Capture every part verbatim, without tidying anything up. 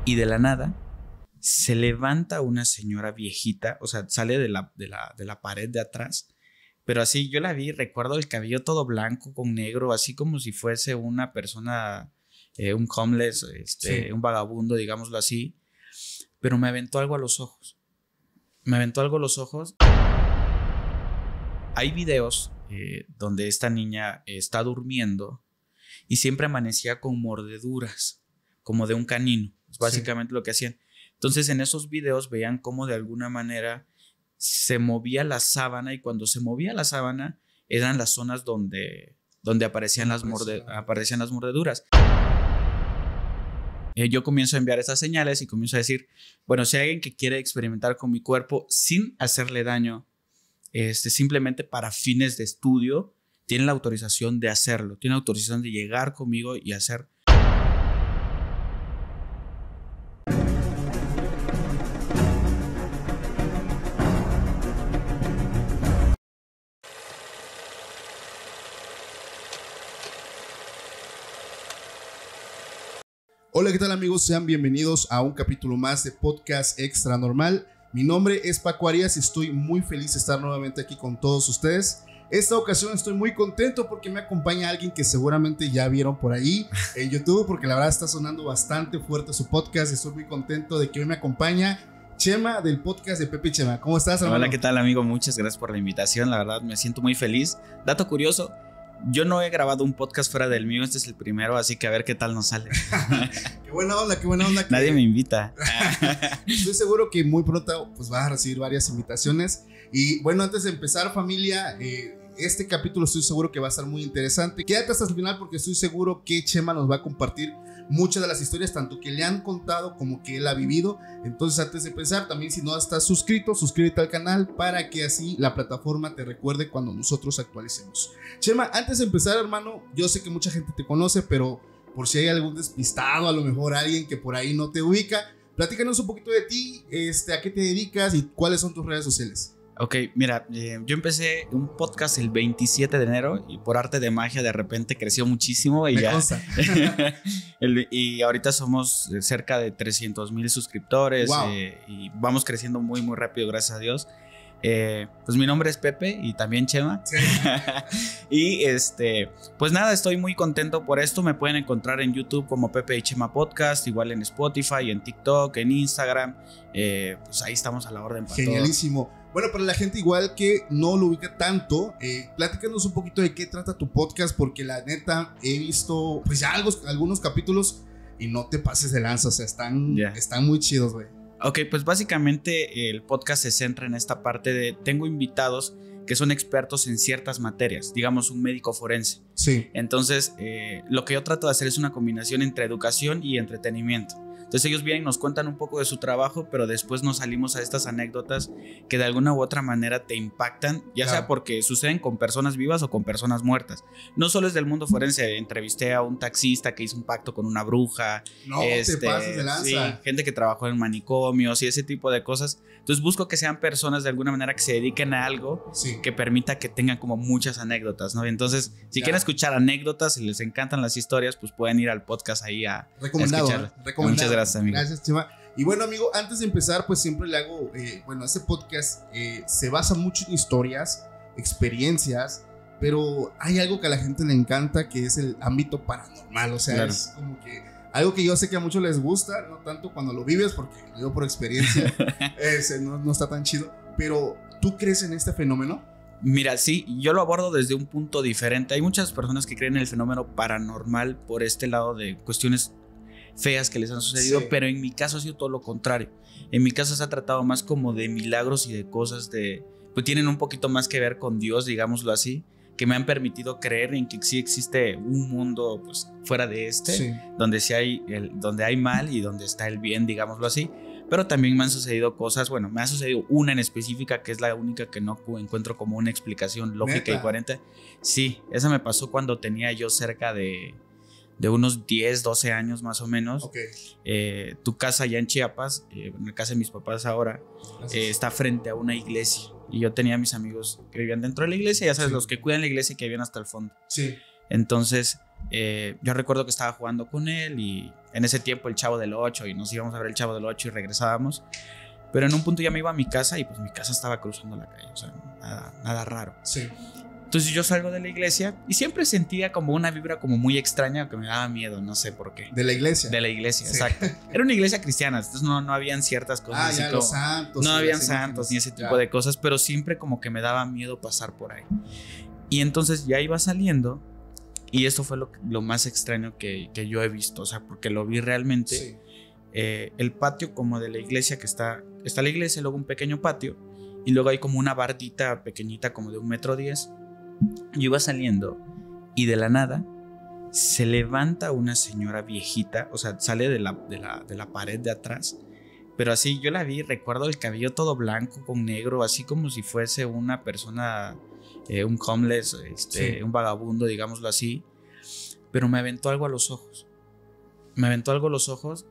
y de la nada se levanta una señora viejita, o sea, sale de la, de la, de la pared de atrás, pero así yo la vi, recuerdo el cabello todo blanco con negro, así como si fuese una persona, eh, un homeless, este, sí. un vagabundo, digámoslo así, pero me aventó algo a los ojos, me aventó algo a los ojos. Hay videos eh, donde esta niña está durmiendo y siempre amanecía con mordeduras, como de un canino, es básicamente sí. lo que hacían. Entonces en esos videos veían cómo de alguna manera se movía la sábana, y cuando se movía la sábana eran las zonas donde, donde aparecían, las morde, aparecían las mordeduras. Eh, yo comienzo a enviar esas señales y comienzo a decir, bueno, si hay alguien que quiere experimentar con mi cuerpo sin hacerle daño, este, simplemente para fines de estudio, tiene la autorización de hacerlo, tiene la autorización de llegar conmigo y hacer. Hola, ¿qué tal amigos? Sean bienvenidos a un capítulo más de Podcast Extra Normal. Mi nombre es Paco Arias y estoy muy feliz de estar nuevamente aquí con todos ustedes. Esta ocasión estoy muy contento porque me acompaña alguien que seguramente ya vieron por ahí en YouTube, porque la verdad está sonando bastante fuerte su podcast. Estoy muy contento de que hoy me acompaña Chema, del podcast de Pepe y Chema. ¿Cómo estás, hermano? Hola, ¿qué tal, amigo? Muchas gracias por la invitación. La verdad me siento muy feliz. Dato curioso, yo no he grabado un podcast fuera del mío, este es el primero, así que a ver qué tal nos sale. Qué buena onda, qué buena onda. Que... Nadie me invita. Estoy seguro que muy pronto pues, vas a recibir varias invitaciones. Y bueno, antes de empezar, familia, eh, este capítulo estoy seguro que va a estar muy interesante. Quédate hasta el final porque estoy seguro que Chema nos va a compartir muchas de las historias, tanto que le han contado como que él ha vivido. Entonces, antes de empezar, también si no estás suscrito, suscríbete al canal para que así la plataforma te recuerde cuando nosotros actualicemos. Chema, antes de empezar, hermano, yo sé que mucha gente te conoce, pero por si hay algún despistado, a lo mejor alguien que por ahí no te ubica, platícanos un poquito de ti, este, a qué te dedicas y cuáles son tus redes sociales. Ok, mira, eh, yo empecé un podcast el veintisiete de enero y por arte de magia de repente creció muchísimo y Me ya consta. el, y ahorita somos cerca de trescientos mil suscriptores. Wow. eh, y vamos creciendo muy muy rápido, gracias a Dios. Eh, pues mi nombre es Pepe y también Chema. Sí. Y este, pues nada, estoy muy contento por esto. Me pueden encontrar en YouTube como Pepe y Chema Podcast, igual en Spotify, en TikTok, en Instagram. Eh, pues ahí estamos a la orden para Genialísimo. todo. Bueno, para la gente igual que no lo ubica tanto, eh, platícanos un poquito de qué trata tu podcast, porque la neta he visto pues ya algo, algunos capítulos y no te pases de lanza, o sea, están, yeah. están muy chidos, güey. Ok, pues básicamente el podcast se centra en esta parte de tengo invitados que son expertos en ciertas materias, digamos un médico forense. Sí. Entonces, eh, lo que yo trato de hacer es una combinación entre educación y entretenimiento. Entonces ellos vienen, nos cuentan un poco de su trabajo, pero después nos salimos a estas anécdotas que de alguna u otra manera te impactan, ya claro. sea porque suceden con personas vivas o con personas muertas. No solo es del mundo forense, entrevisté a un taxista que hizo un pacto con una bruja. No este, te pases de lanza. Sí, gente que trabajó en manicomios y ese tipo de cosas. Entonces busco que sean personas de alguna manera que se dediquen a algo sí. que permita que tengan como muchas anécdotas, ¿no? Entonces, si ya. quieren escuchar anécdotas y les encantan las historias, pues pueden ir al podcast ahí a, recomendado, a escuchar. ¿eh? Recomendado. Muchas gracias, amigo. Gracias, Chema. Y bueno, amigo, antes de empezar, pues siempre le hago, eh, bueno, este podcast eh, se basa mucho en historias, experiencias, pero hay algo que a la gente le encanta, que es el ámbito paranormal. O sea, claro. es como que algo que yo sé que a muchos les gusta, no tanto cuando lo vives, porque lo digo por experiencia, ese no, no está tan chido. Pero, ¿tú crees en este fenómeno? Mira, sí, yo lo abordo desde un punto diferente. Hay muchas personas que creen en el fenómeno paranormal por este lado de cuestiones feas que les han sucedido, sí. pero en mi caso ha sido todo lo contrario. En mi caso se ha tratado más como de milagros y de cosas de, pues tienen un poquito más que ver con Dios, digámoslo así, que me han permitido creer en que sí existe un mundo pues fuera de este, sí. donde sí hay el, donde hay mal y donde está el bien, digámoslo así. Pero también me han sucedido cosas, bueno, me ha sucedido una en específica que es la única que no encuentro como una explicación lógica. ¿Neta? Y coherente. Sí, esa me pasó cuando tenía yo cerca de de unos diez, doce años más o menos. Okay. Eh, tu casa allá en Chiapas, eh, en la casa de mis papás ahora, eh, está frente a una iglesia. Y yo tenía a mis amigos que vivían dentro de la iglesia, ya sabes, sí. los que cuidan la iglesia y que vivían hasta el fondo. Sí. Entonces, eh, yo recuerdo que estaba jugando con él y en ese tiempo el Chavo del Ocho y nos íbamos a ver el Chavo del Ocho y regresábamos. Pero en un punto ya me iba a mi casa y pues mi casa estaba cruzando la calle, o sea, nada, nada raro. Sí. Entonces yo salgo de la iglesia y siempre sentía como una vibra como muy extraña que me daba miedo, no sé por qué. ¿De la iglesia? De la iglesia, sí. Exacto. Era una iglesia cristiana, entonces no, no habían ciertas cosas. Ah, así ya, como, los santos. No sí, habían santos ni ese tipo ya. de cosas, pero siempre como que me daba miedo pasar por ahí. Y entonces ya iba saliendo y esto fue lo, lo más extraño que, que yo he visto, o sea, porque lo vi realmente. Sí. Eh, el patio como de la iglesia que está, está la iglesia, luego un pequeño patio y luego hay como una bardita pequeñita como de un metro diez. Yo iba saliendo y de la nada se levanta una señora viejita, o sea, sale de la, de la, de la pared de atrás, pero así yo la vi, recuerdo el cabello todo blanco con negro, así como si fuese una persona, eh, un homeless, este, sí. un vagabundo, digámoslo así, pero me aventó algo a los ojos, me aventó algo a los ojos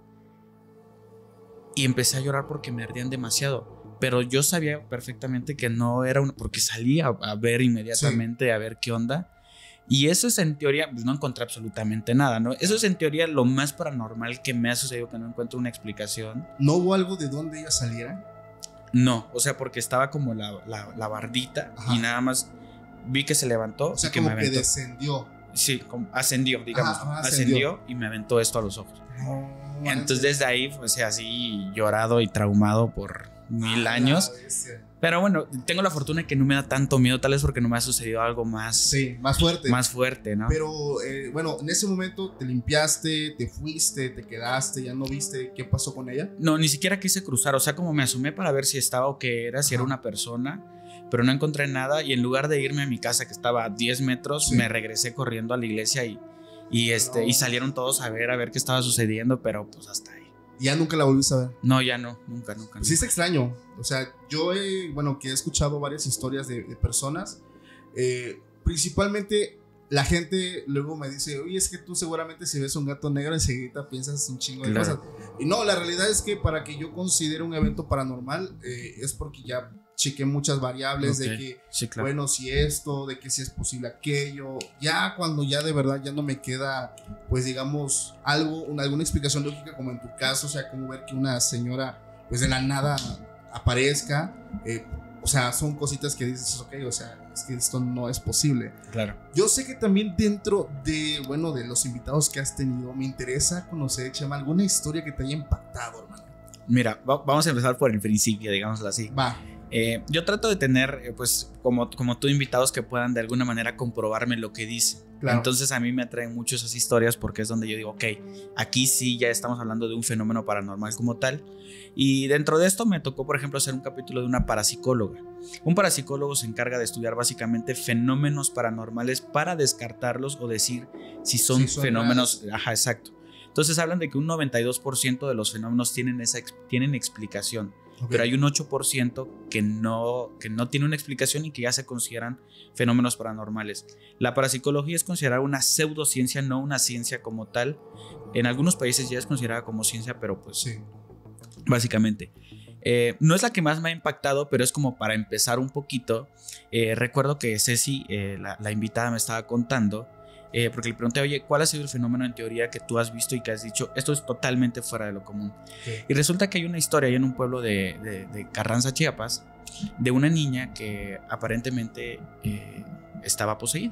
y empecé a llorar porque me ardían demasiado. Pero yo sabía perfectamente que no era una, porque salí a, a ver inmediatamente, sí. a ver qué onda. Y eso es en teoría, pues no encontré absolutamente nada, ¿no? Eso es en teoría lo más paranormal que me ha sucedido, que no encuentro una explicación. ¿No hubo algo de dónde ella saliera? No, o sea, porque estaba como la, la, la bardita. Ajá. Y nada más vi que se levantó. O sea, y que como me aventó. que descendió. Sí, como ascendió, digamos. Ajá, ascendió. ascendió y me aventó esto a los ojos. No, Entonces desde ahí, pues así llorado y traumado por mil ah, años. Pero bueno, tengo la fortuna de que no me da tanto miedo, tal vez porque no me ha sucedido algo más. Sí, más fuerte. Más fuerte, ¿no? Pero eh, bueno, en ese momento te limpiaste, te fuiste, te quedaste, ya no viste qué pasó con ella. No, ni siquiera quise cruzar, o sea, como me asomé para ver si estaba o qué era, si Ajá. era una persona, pero no encontré nada y en lugar de irme a mi casa que estaba a diez metros, sí. me regresé corriendo a la iglesia y, y, este, no. y salieron todos a ver, a ver qué estaba sucediendo, pero pues hasta ahí. ¿Ya nunca la volviste a ver? No, ya no, nunca, nunca. Pues sí es extraño, o sea, yo he, bueno, que he escuchado varias historias de, de personas, eh, principalmente la gente luego me dice, oye, es que tú seguramente si ves un gato negro enseguida piensas un chingo de claro. cosas. Y no, la realidad es que para que yo considere un evento paranormal eh, es porque ya chequé muchas variables okay. de que, sí, claro. bueno, si esto, de que si es posible aquello. Ya cuando ya de verdad ya no me queda, pues digamos, algo, una, alguna explicación lógica como en tu caso, o sea, como ver que una señora, pues de la nada aparezca, eh, o sea, son cositas que dices, ok, o sea, es que esto no es posible. Claro. Yo sé que también dentro de, bueno, de los invitados que has tenido, me interesa conocer, Chema, alguna historia que te haya impactado, hermano. Mira, va, vamos a empezar por el principio, digámoslo así. Va. Eh, yo trato de tener, eh, pues, como, como tú, invitados que puedan de alguna manera comprobarme lo que dicen. Claro. Entonces a mí me atraen mucho esas historias porque es donde yo digo, ok, aquí sí ya estamos hablando de un fenómeno paranormal como tal. Y dentro de esto me tocó, por ejemplo, hacer un capítulo de una parapsicóloga. Un parapsicólogo se encarga de estudiar básicamente fenómenos paranormales para descartarlos o decir si son, sí, son fenómenos. Reales. Ajá, exacto. Entonces hablan de que un noventa y dos por ciento de los fenómenos tienen, esa, tienen explicación. Okay. Pero hay un ocho por ciento que no, que no tiene una explicación y que ya se consideran fenómenos paranormales. La parapsicología es considerada una pseudociencia, no una ciencia como tal. En algunos países ya es considerada como ciencia, pero pues sí. Básicamente. Eh, no es la que más me ha impactado, pero es como para empezar un poquito. Eh, recuerdo que Ceci, eh, la, la invitada, me estaba contando. Eh, porque le pregunté, oye, ¿cuál ha sido el fenómeno en teoría que tú has visto y que has dicho, esto es totalmente fuera de lo común? Okay. Y resulta que hay una historia ahí en un pueblo de, de, de Carranza, Chiapas, de una niña que aparentemente eh, estaba poseída.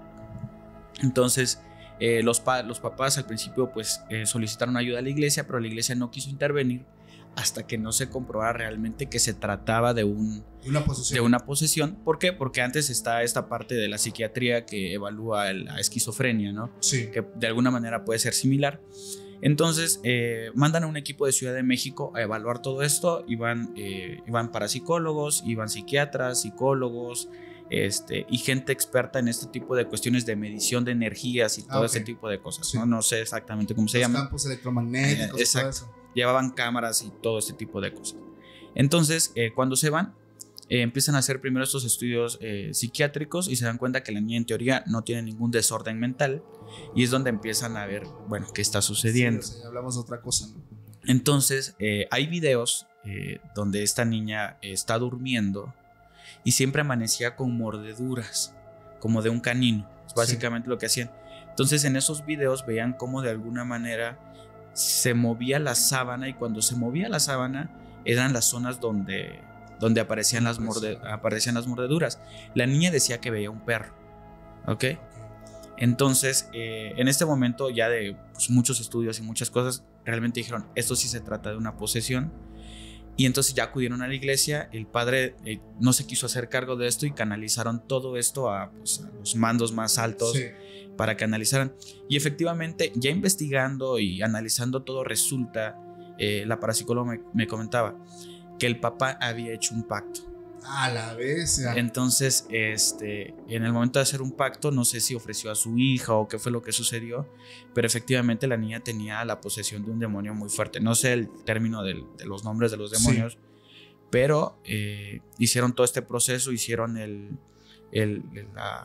Entonces, eh, los, pa los papás al principio pues eh, solicitaron ayuda a la iglesia, pero la iglesia no quiso intervenir hasta que no se comprobara realmente que se trataba de, un, una, posesión. de una posesión. ¿Por qué? Porque antes está esta parte de la psiquiatría que evalúa la esquizofrenia, ¿no? Sí. Que de alguna manera puede ser similar. Entonces eh, mandan a un equipo de Ciudad de México a evaluar todo esto. Iban, eh, iban parapsicólogos, iban psiquiatras, psicólogos, este, y gente experta en este tipo de cuestiones de medición de energías y todo ah, okay. ese tipo de cosas. Sí. ¿no? no sé exactamente cómo se llama. Los campos electromagnéticos. Eh, exacto. Todo eso. Llevaban cámaras y todo este tipo de cosas. Entonces, eh, cuando se van, eh, empiezan a hacer primero estos estudios eh, psiquiátricos y se dan cuenta que la niña en teoría no tiene ningún desorden mental y es donde empiezan a ver, bueno, qué está sucediendo. Sí, o sea, hablamos de otra cosa, ¿no? Entonces, eh, hay videos eh, donde esta niña está durmiendo y siempre amanecía con mordeduras. como de un canino. Es básicamente sí. lo que hacían. Entonces en esos videos veían cómo de alguna manera se movía la sábana, y cuando se movía la sábana eran las zonas donde, donde aparecían, las morde, aparecían las mordeduras. La niña decía que veía un perro. ¿Ok? Entonces, eh, en este momento ya de pues, muchos estudios y muchas cosas, realmente dijeron, esto sí se trata de una posesión. Y entonces ya acudieron a la iglesia, el padre eh, no se quiso hacer cargo de esto y canalizaron todo esto a, pues, a los mandos más altos sí. para que analizaran. Y efectivamente, ya investigando y analizando todo, resulta, eh, la parapsicóloga me, me comentaba que el papá había hecho un pacto. A la vez. Ya. Entonces, este, en el momento de hacer un pacto, no sé si ofreció a su hija o qué fue lo que sucedió, pero efectivamente la niña tenía la posesión de un demonio muy fuerte. No sé el término del, de los nombres de los demonios, sí. pero eh, hicieron todo este proceso, hicieron el, el, la,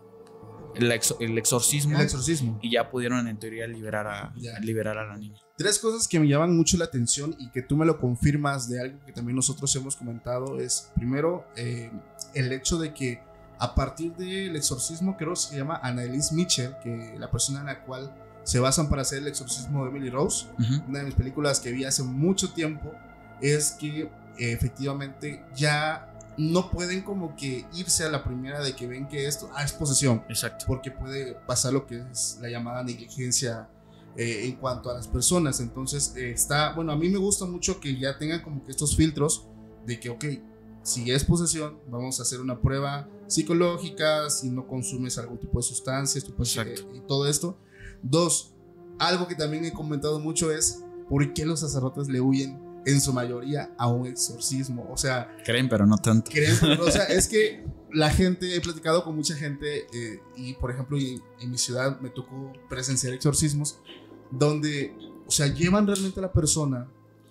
el, exor, el, exorcismo, el exorcismo y ya pudieron en teoría liberar a, liberar a la niña. Tres cosas que me llaman mucho la atención y que tú me lo confirmas de algo que también nosotros hemos comentado es, primero, eh, el hecho de que a partir del exorcismo, creo que se llama Annalise Mitchell, que la persona en la cual se basan para hacer el exorcismo de Emily Rose, uh-huh. una de mis películas que vi hace mucho tiempo, es que eh, efectivamente ya no pueden como que irse a la primera de que ven que esto ah, es posesión. Exacto. Porque puede pasar lo que es la llamada negligencia Eh, en cuanto a las personas. Entonces eh, está, bueno, a mí me gusta mucho que ya tengan como que estos filtros de que, ok, si es posesión, vamos a hacer una prueba psicológica, si no consumes algún tipo de sustancias, tu eh, y todo esto. Dos, algo que también he comentado mucho es por qué los sacerdotes le huyen en su mayoría a un exorcismo. O sea, creen, pero no tanto. Creen, pero, o sea, es que la gente, he platicado con mucha gente eh, y por ejemplo en, en mi ciudad me tocó presenciar exorcismos donde, o sea, llevan realmente a la persona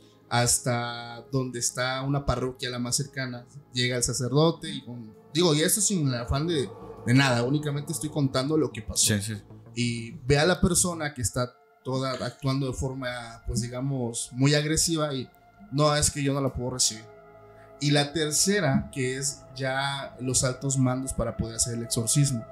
hasta donde está una parroquia la más cercana, llega el sacerdote y con, digo, y esto sin el afán de, de nada, únicamente estoy contando lo que pasó. Sí, sí. Y ve a la persona que está toda actuando de forma, pues digamos, muy agresiva y no, es que yo no la puedo recibir. Y la tercera, que es ya los altos mandos para poder hacer el exorcismo.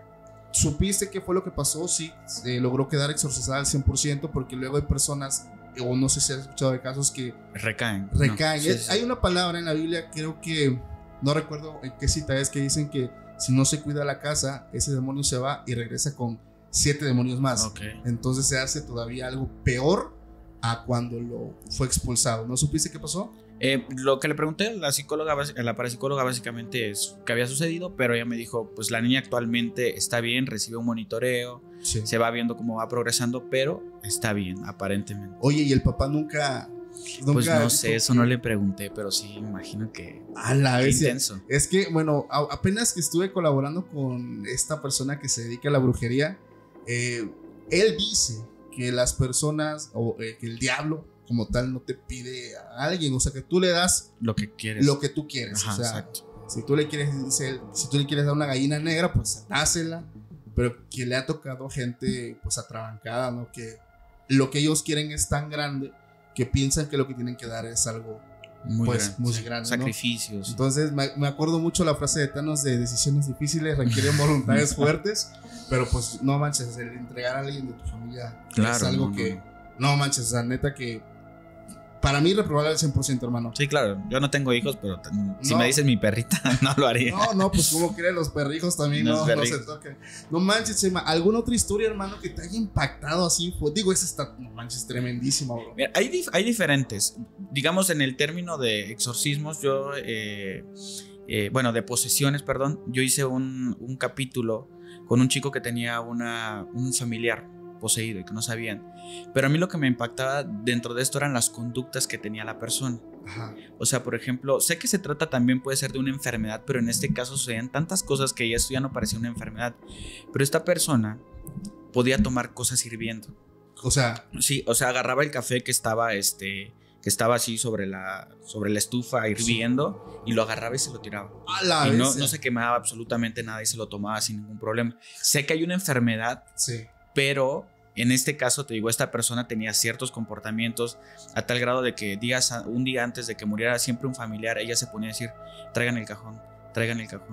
¿Supiste qué fue lo que pasó? Sí, eh, logró quedar exorcizada al cien por ciento, porque luego hay personas, o no sé si has escuchado de casos que recaen. Recaen. No, sí, sí. Hay una palabra en la Biblia, creo que, no recuerdo en qué cita es, que dicen que si no se cuida la casa, ese demonio se va y regresa con siete demonios más. Okay. Entonces se hace todavía algo peor a cuando lo fue expulsado. ¿No supiste qué pasó? Eh, lo que le pregunté a la psicóloga, a la parapsicóloga, básicamente es qué había sucedido, pero ella me dijo, pues la niña actualmente está bien, recibe un monitoreo, sí. se va viendo cómo va progresando, pero está bien, aparentemente. Oye, ¿y el papá nunca...? nunca pues no sé, eso que... no le pregunté, pero sí, imagino que... A la vez. Intenso. Es que, bueno, a, apenas que estuve colaborando con esta persona que se dedica a la brujería, eh, él dice que las personas, o eh, que el diablo como tal no te pide a alguien, o sea que tú le das lo que quieres, lo que tú quieres. Ajá, o sea, exacto. Si tú le quieres dice, si tú le quieres dar una gallina negra, pues dásela, pero que le ha tocado gente pues atrabancada, ¿no? Que lo que ellos quieren es tan grande que piensan que lo que tienen que dar es algo muy pues grande, muy grande, sacrificios. ¿no? Entonces me, me acuerdo mucho la frase de Thanos de decisiones difíciles requieren voluntades fuertes, pero pues no manches, el entregar a alguien de tu familia claro, es algo no, que no. no manches, o sea, neta que para mí reprobable al cien por ciento, hermano. Sí, claro, yo no tengo hijos, pero si no. me dices mi perrita, no lo haría. No, no, pues como creen los perrijos también, no, no se toquen. No manches, Chema, ¿alguna otra historia, hermano, que te haya impactado así? Digo, esa está, no manches, tremendísima, bro. Mira, hay, dif hay diferentes, digamos, en el término de exorcismos, yo, eh, eh, bueno, de posesiones, perdón, yo hice un, un capítulo con un chico que tenía una, un familiar poseído y que no sabían, pero a mí lo que me impactaba dentro de esto eran las conductas que tenía la persona. Ajá. O sea, por ejemplo, sé que se trata también puede ser de una enfermedad, pero en este caso sucedían tantas cosas que ya esto ya no parecía una enfermedad, pero esta persona podía tomar cosas hirviendo. O sea, sí, o sea, agarraba el café que estaba este que estaba así sobre la, sobre la estufa hirviendo, sí. y lo agarraba y se lo tiraba. A la y no, vez, no se quemaba absolutamente nada y se lo tomaba sin ningún problema. Sé que hay una enfermedad, sí. pero en este caso, te digo, esta persona tenía ciertos comportamientos a tal grado de que días, un día antes de que muriera siempre un familiar, ella se ponía a decir, traigan el cajón, traigan el cajón.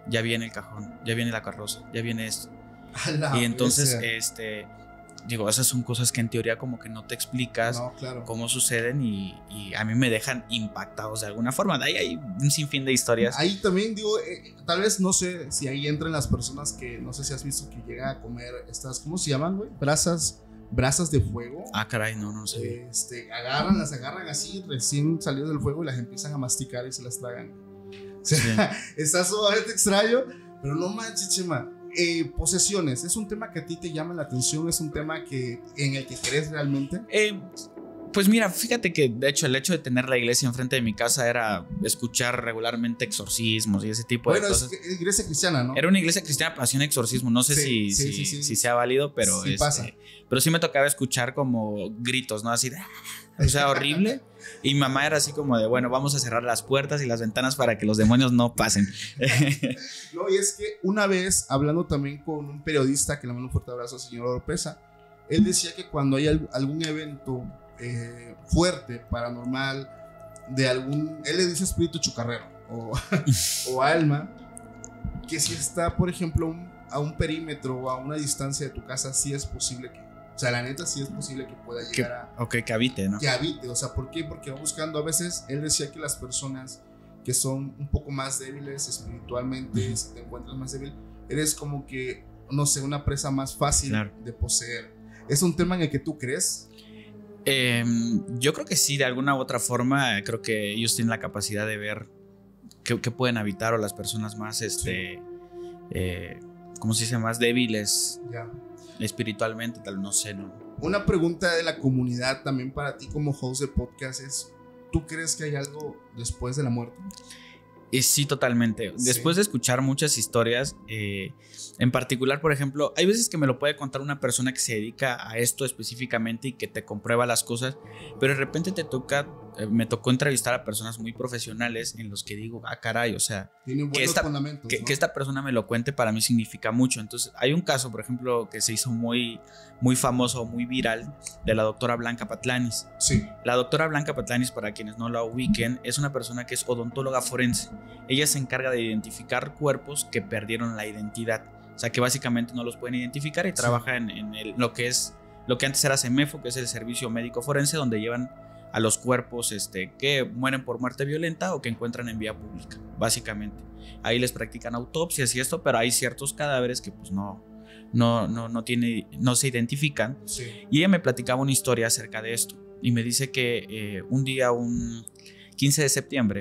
ya viene el cajón, ya viene la carroza, ya viene esto. La y entonces, bestia. este, digo, esas son cosas que en teoría como que no te explicas No, claro. cómo suceden y, y a mí me dejan impactados de alguna forma. De ahí hay un sinfín de historias. Ahí también digo, eh, tal vez no sé si ahí entran las personas que, no sé si has visto que llega a comer estas, ¿cómo se llaman, güey? Brasas, brasas de fuego. Ah, caray, no, no sé. Este, agarran, las agarran así, recién salidas del fuego y las empiezan a masticar y se las tragan. O sea, sí. Está sumamente extraño, pero no manches, Chema. Eh, posesiones, ¿es un tema que a ti te llama la atención? ¿Es un tema que, en el que crees realmente? Eh, pues mira, fíjate que de hecho el hecho de tener la iglesia enfrente de mi casa era escuchar regularmente exorcismos y ese tipo bueno, de cosas. Bueno, es iglesia cristiana, ¿no? Era una iglesia cristiana, pero hacía un exorcismo. No sé sí, si, sí, si, sí, sí. si sea válido, pero, sí este, pasa. pero sí me tocaba escuchar como gritos, ¿no? Así de, o sea, horrible. Y mi mamá era así como de, bueno, vamos a cerrar las puertas y las ventanas para que los demonios no pasen. No, y es que una vez, hablando también con un periodista, que le mando un fuerte abrazo al señor Oropesa, él decía que cuando hay algún evento eh, fuerte, paranormal, de algún, él le dice espíritu chucarrero o, o alma, que si está, por ejemplo, un, a un perímetro o a una distancia de tu casa, sí es posible que, o sea, la neta sí es posible que pueda llegar que, a... Ok, que habite, ¿no? Que habite, o sea, ¿por qué? Porque va buscando, a veces, él decía que las personas que son un poco más débiles espiritualmente, uh-huh. si te encuentras más débil, eres como que, no sé, una presa más fácil claro. de poseer. ¿Es un tema en el que tú crees? Eh, yo creo que sí, de alguna u otra forma, creo que ellos tienen la capacidad de ver qué, qué pueden habitar o las personas más, este, sí. eh, ¿cómo se dice? Más débiles. Ya. Espiritualmente, tal, no sé, ¿no? Una pregunta de la comunidad también para ti como host de podcast es, ¿tú crees que hay algo después de la muerte? Eh, sí, totalmente. Sí. Después de escuchar muchas historias, eh, en particular, por ejemplo, hay veces que me lo puede contar una persona que se dedica a esto específicamente y que te comprueba las cosas, pero de repente te toca, eh, me tocó entrevistar a personas muy profesionales en los que digo, ah, caray, o sea, que esta, que, ¿no? que esta persona me lo cuente para mí significa mucho. Entonces, hay un caso, por ejemplo, que se hizo muy, muy famoso, muy viral, de la doctora Blanca Patlanis. Sí. La doctora Blanca Patlanis, para quienes no la ubiquen, es una persona que es odontóloga forense. Ella se encarga de identificar cuerpos que perdieron la identidad, o sea que básicamente no los pueden identificar y sí. trabaja en, en el, lo que es lo que antes era CEMEFO, que es el Servicio Médico Forense, donde llevan a los cuerpos este, que mueren por muerte violenta o que encuentran en vía pública, básicamente. Ahí les practican autopsias y esto, pero hay ciertos cadáveres que pues no, no, no, no, tiene, no se identifican. Sí. Y ella me platicaba una historia acerca de esto y me dice que eh, un día, un quince de septiembre,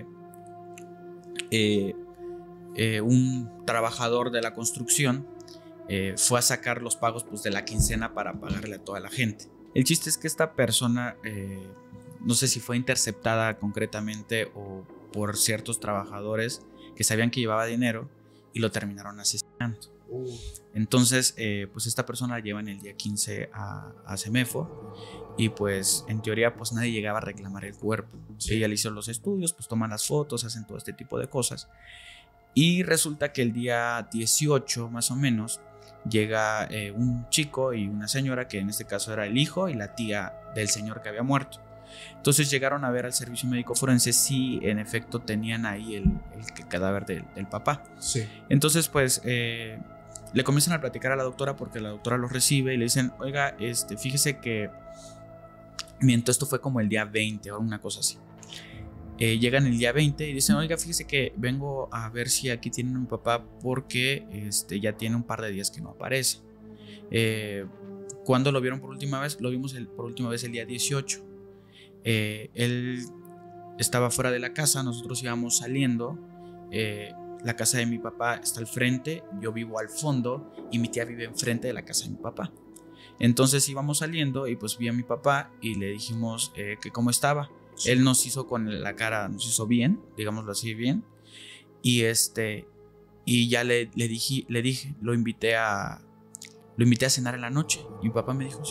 Eh, eh, un trabajador de la construcción eh, fue a sacar los pagos pues, de la quincena para pagarle a toda la gente. El chiste es que esta persona, eh, no sé si fue interceptada concretamente o por ciertos trabajadores que sabían que llevaba dinero y lo terminaron asesinando. Uh. Entonces, eh, pues esta persona la llevan el día quince a, a CEMEFO y pues en teoría pues nadie llegaba a reclamar el cuerpo. Sí. Ella le hizo los estudios, pues toman las fotos, hacen todo este tipo de cosas. Y resulta que el día dieciocho más o menos llega eh, un chico y una señora, que en este caso era el hijo y la tía del señor que había muerto. Entonces llegaron a ver al servicio médico forense si en efecto tenían ahí el, el cadáver del, del papá. Sí. Entonces pues eh, le comienzan a platicar a la doctora porque la doctora los recibe y le dicen, oiga, este, fíjese que mientras esto fue como el día veinte o una cosa así. Eh, llegan el día veinte y dicen, oiga, fíjese que vengo a ver si aquí tienen a mi papá porque este, ya tiene un par de días que no aparece. Eh, ¿Cuándo lo vieron por última vez? Lo vimos el, por última vez el día dieciocho. Eh, él estaba fuera de la casa, nosotros íbamos saliendo. Eh, la casa de mi papá está al frente, yo vivo al fondo y mi tía vive enfrente de la casa de mi papá. Entonces íbamos saliendo y pues vi a mi papá y le dijimos eh, que cómo estaba. Sí. Él nos hizo con la cara, nos hizo bien, digámoslo así, bien. Y este y ya le, le, dije, le dije, lo invité a lo invité a cenar en la noche. Y mi papá me dijo sí.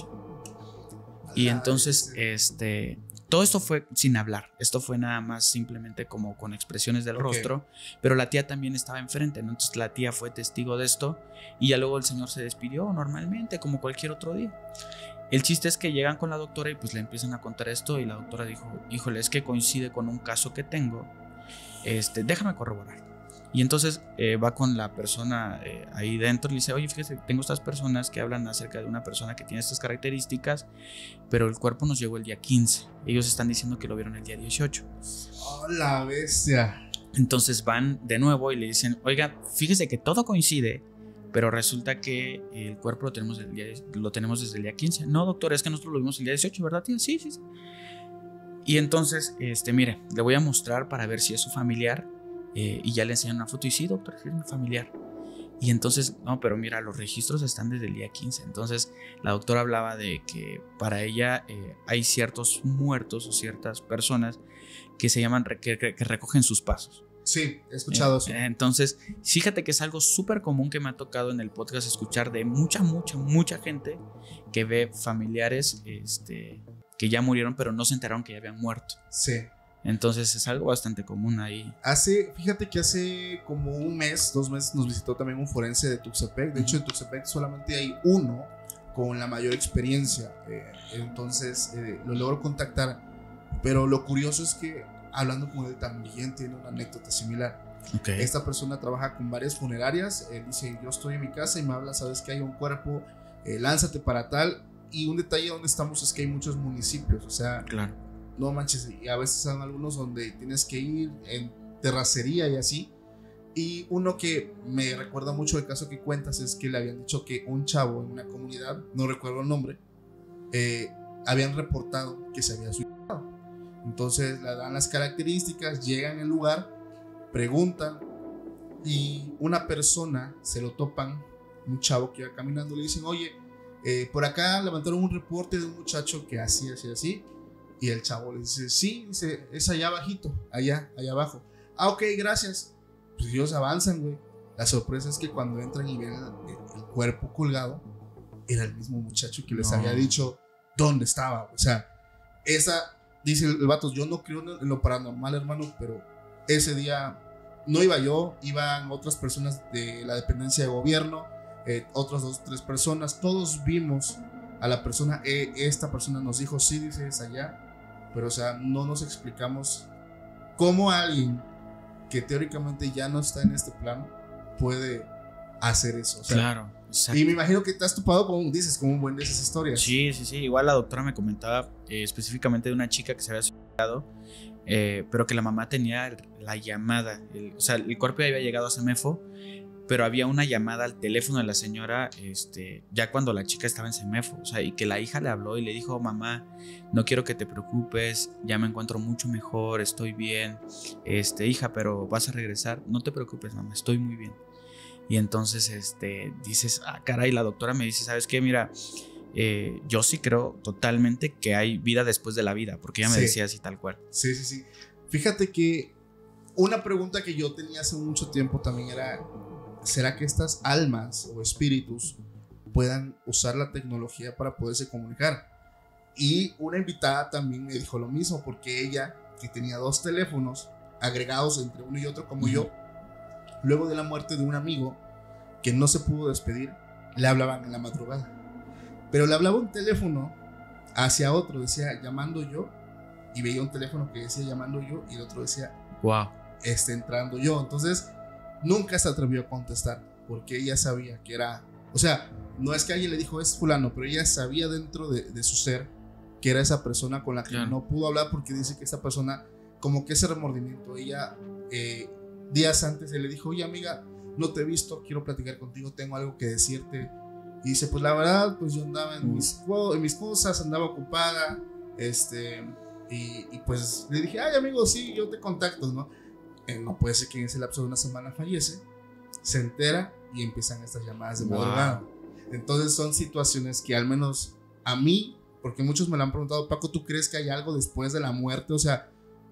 Y entonces este todo esto fue sin hablar. Esto fue nada más simplemente como con expresiones del okay. rostro. Pero la tía también estaba enfrente, ¿no? Entonces la tía fue testigo de esto. Y ya luego el señor se despidió normalmente, como cualquier otro día. El chiste es que llegan con la doctora y pues le empiezan a contar esto. Y la doctora dijo, híjole, es que coincide con un caso que tengo. Este, déjame corroborar. Y entonces eh, va con la persona eh, ahí dentro y le dice, oye, fíjese, tengo estas personas que hablan acerca de una persona que tiene estas características, pero el cuerpo nos llegó el día quince. Ellos están diciendo que lo vieron el día dieciocho. ¡Oh, la bestia! Entonces van de nuevo y le dicen, oiga, fíjese que todo coincide, pero resulta que el cuerpo lo tenemos, el día, lo tenemos desde el día quince. No, doctor, es que nosotros lo vimos el día dieciocho, ¿verdad, tía? Sí, sí, sí. Y entonces, este, mire, le voy a mostrar para ver si es su familiar. Eh, y ya le enseñan una foto y sí, doctor, es mi familiar. Y entonces, no, pero mira, los registros están desde el día quince. Entonces la doctora hablaba de que para ella eh, hay ciertos muertos o ciertas personas que se llaman, que, que recogen sus pasos. Sí, he escuchado eh, eso. Entonces, fíjate que es algo súper común que me ha tocado en el podcast escuchar de mucha, mucha, mucha gente que ve familiares este, que ya murieron, pero no se enteraron que ya habían muerto. Sí. Entonces es algo bastante común ahí. Hace, fíjate que hace como un mes, dos meses nos visitó también un forense de Tuxtepec. De hecho, en Tuxtepec solamente hay uno con la mayor experiencia. Eh, entonces eh, lo logro contactar. Pero lo curioso es que hablando con él también tiene una anécdota similar. Okay. Esta persona trabaja con varias funerarias. Él dice, yo estoy en mi casa y me habla, sabes que hay un cuerpo, eh, lánzate para tal. Y un detalle donde estamos es que hay muchos municipios. O sea, claro. No manches, y a veces hay algunos donde tienes que ir en terracería y así. Y uno que me recuerda mucho el caso que cuentas es que le habían dicho que un chavo en una comunidad, no recuerdo el nombre, eh, habían reportado que se había suicidado. Entonces le dan las características, llegan al lugar, preguntan y una persona se lo topan, un chavo que iba caminando, le dicen, oye, eh, por acá levantaron un reporte de un muchacho que así, así, así. Y el chavo le dice, sí, dice, es allá abajito, allá, allá abajo. Ah, ok, gracias. Pues ellos avanzan, güey. La sorpresa es que cuando entran y ven el, el, el cuerpo colgado, era el mismo muchacho que les no. había dicho dónde estaba. O sea, esa, dice el, el vato, yo no creo en lo paranormal, hermano, pero ese día no iba yo, iban otras personas de la dependencia de gobierno, eh, otras dos, tres personas, todos vimos a la persona, eh, esta persona nos dijo, sí, dice, es allá. Pero, o sea, no nos explicamos cómo alguien que teóricamente ya no está en este plano puede hacer eso. O sea, claro, exacto. Y me imagino que te has topado con, dices, con un buen de esas historias. Sí, sí, sí. Igual la doctora me comentaba eh, específicamente de una chica que se había suicidado, eh, pero que la mamá tenía la llamada. El, o sea, el cuerpo ya había llegado a Semefo, pero había una llamada al teléfono de la señora este, ya cuando la chica estaba en Semefo, o sea, y que la hija le habló y le dijo, mamá, no quiero que te preocupes, ya me encuentro mucho mejor, estoy bien, este, hija, pero vas a regresar, no te preocupes, mamá, estoy muy bien. Y entonces este, dices, ah, caray, la doctora me dice, ¿sabes qué? Mira, eh, yo sí creo totalmente que hay vida después de la vida, porque ella me sí. decía así tal cual. Sí, sí, sí. Fíjate que una pregunta que yo tenía hace mucho tiempo también era, ¿será que estas almas o espíritus puedan usar la tecnología para poderse comunicar? Y una invitada también me dijo lo mismo, porque ella, que tenía dos teléfonos agregados entre uno y otro como uh-huh. yo, luego de la muerte de un amigo que no se pudo despedir, le hablaban en la madrugada. Pero le hablaba un teléfono hacia otro, decía llamando yo, y veía un teléfono que decía llamando yo, y el otro decía, wow, este, entrando yo. Entonces nunca se atrevió a contestar porque ella sabía que era, o sea, no es que alguien le dijo es fulano, pero ella sabía dentro de, de su ser que era esa persona con la que claro. no pudo hablar, porque dice que esa persona, como que ese remordimiento, ella eh, días antes se le dijo, oye amiga, no te he visto, quiero platicar contigo, tengo algo que decirte. Y dice, pues la verdad, pues yo andaba en, mm. mis, en mis cosas, andaba ocupada, este, y, y pues le dije, ay amigo, sí, yo te contacto, ¿no? Eh, no puede ser que en ese lapso de una semana fallece, se entera y empiezan estas llamadas de madrugada. Wow. Entonces son situaciones que al menos a mí, porque muchos me lo han preguntado, Paco, ¿tú crees que hay algo después de la muerte? O sea,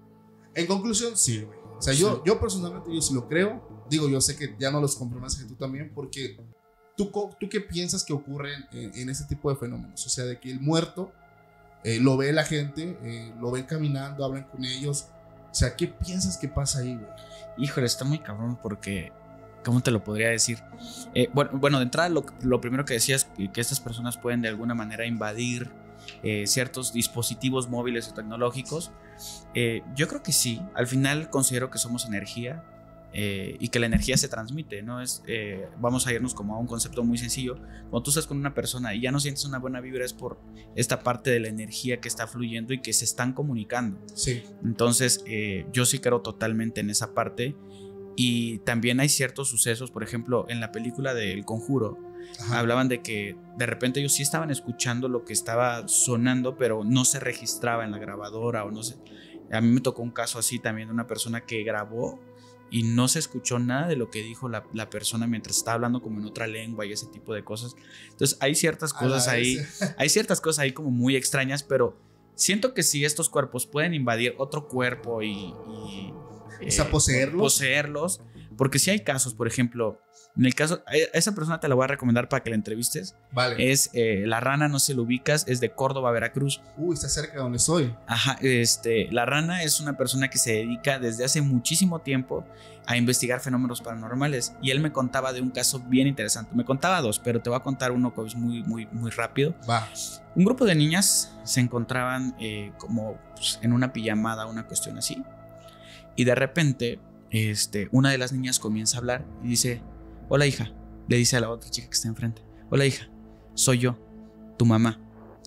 en conclusión, sí, güey. O sea, yo, yo personalmente yo sí lo creo. Digo, yo sé que ya no los compro más que tú también, porque ¿tú, tú qué piensas que ocurre en, en este tipo de fenómenos? O sea, de que el muerto eh, lo ve la gente, eh, lo ven caminando, hablan con ellos. O sea, ¿qué piensas que pasa ahí, güey? Híjole, está muy cabrón porque, ¿cómo te lo podría decir? Eh, bueno, bueno, de entrada lo, lo primero que decías es que estas personas pueden de alguna manera invadir eh, ciertos dispositivos móviles o tecnológicos. Eh, yo creo que sí. Al final considero que somos energía eh, y que la energía se transmite, ¿no? Es, eh, vamos a irnos como a un concepto muy sencillo. Cuando tú estás con una persona y ya no sientes una buena vibra, es por esta parte de la energía que está fluyendo y que se están comunicando. Sí. Entonces, eh, yo sí creo totalmente en esa parte. Y también hay ciertos sucesos, por ejemplo, en la película de El Conjuro, ajá, hablaban de que de repente ellos sí estaban escuchando lo que estaba sonando, pero no se registraba en la grabadora o no sé. A mí me tocó un caso así también de una persona que grabó y no se escuchó nada de lo que dijo la, la persona mientras estaba hablando como en otra lengua y ese tipo de cosas. Entonces hay ciertas cosas ahí, hay ciertas cosas ahí como muy extrañas, pero siento que si estos cuerpos pueden invadir otro cuerpo y... y o sea, poseerlos. Poseerlos, porque si hay casos, por ejemplo, en el caso, a esa persona te la voy a recomendar para que la entrevistes. Vale. Es eh, La Rana, no sé si lo ubicas, es de Córdoba, Veracruz. Uy, está cerca de donde soy. Ajá, este, La Rana es una persona que se dedica desde hace muchísimo tiempo a investigar fenómenos paranormales. Y él me contaba de un caso bien interesante. Me contaba dos, pero te voy a contar uno que es muy, muy, muy rápido. Va. Un grupo de niñas se encontraban eh, como pues, en una pijamada, una cuestión así. Y de repente, este, una de las niñas comienza a hablar y dice: hola, hija. Le dice a la otra chica que está enfrente: hola, hija, soy yo, tu mamá.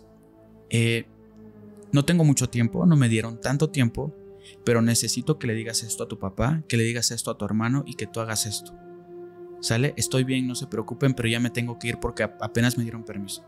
Eh, no tengo mucho tiempo, no me dieron tanto tiempo, pero necesito que le digas esto a tu papá, que le digas esto a tu hermano y que tú hagas esto. ¿Sale? Estoy bien, no se preocupen, pero ya me tengo que ir porque apenas me dieron permiso.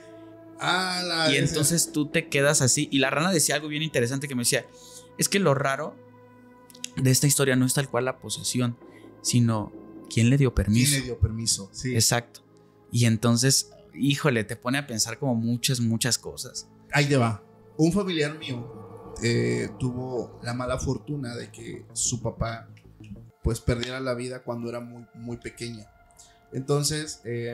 Ah, la y entonces esa. Tú te quedas así. Y la rana decía algo bien interesante que me decía: es que lo raro de esta historia no es tal cual la posesión, sino quién le dio permiso. ¿Quién le dio permiso? Sí. Exacto. Y entonces, híjole, te pone a pensar como muchas, muchas cosas. Ahí te va. Un familiar mío eh, tuvo la mala fortuna de que su papá pues perdiera la vida cuando era muy, muy pequeña. Entonces, eh,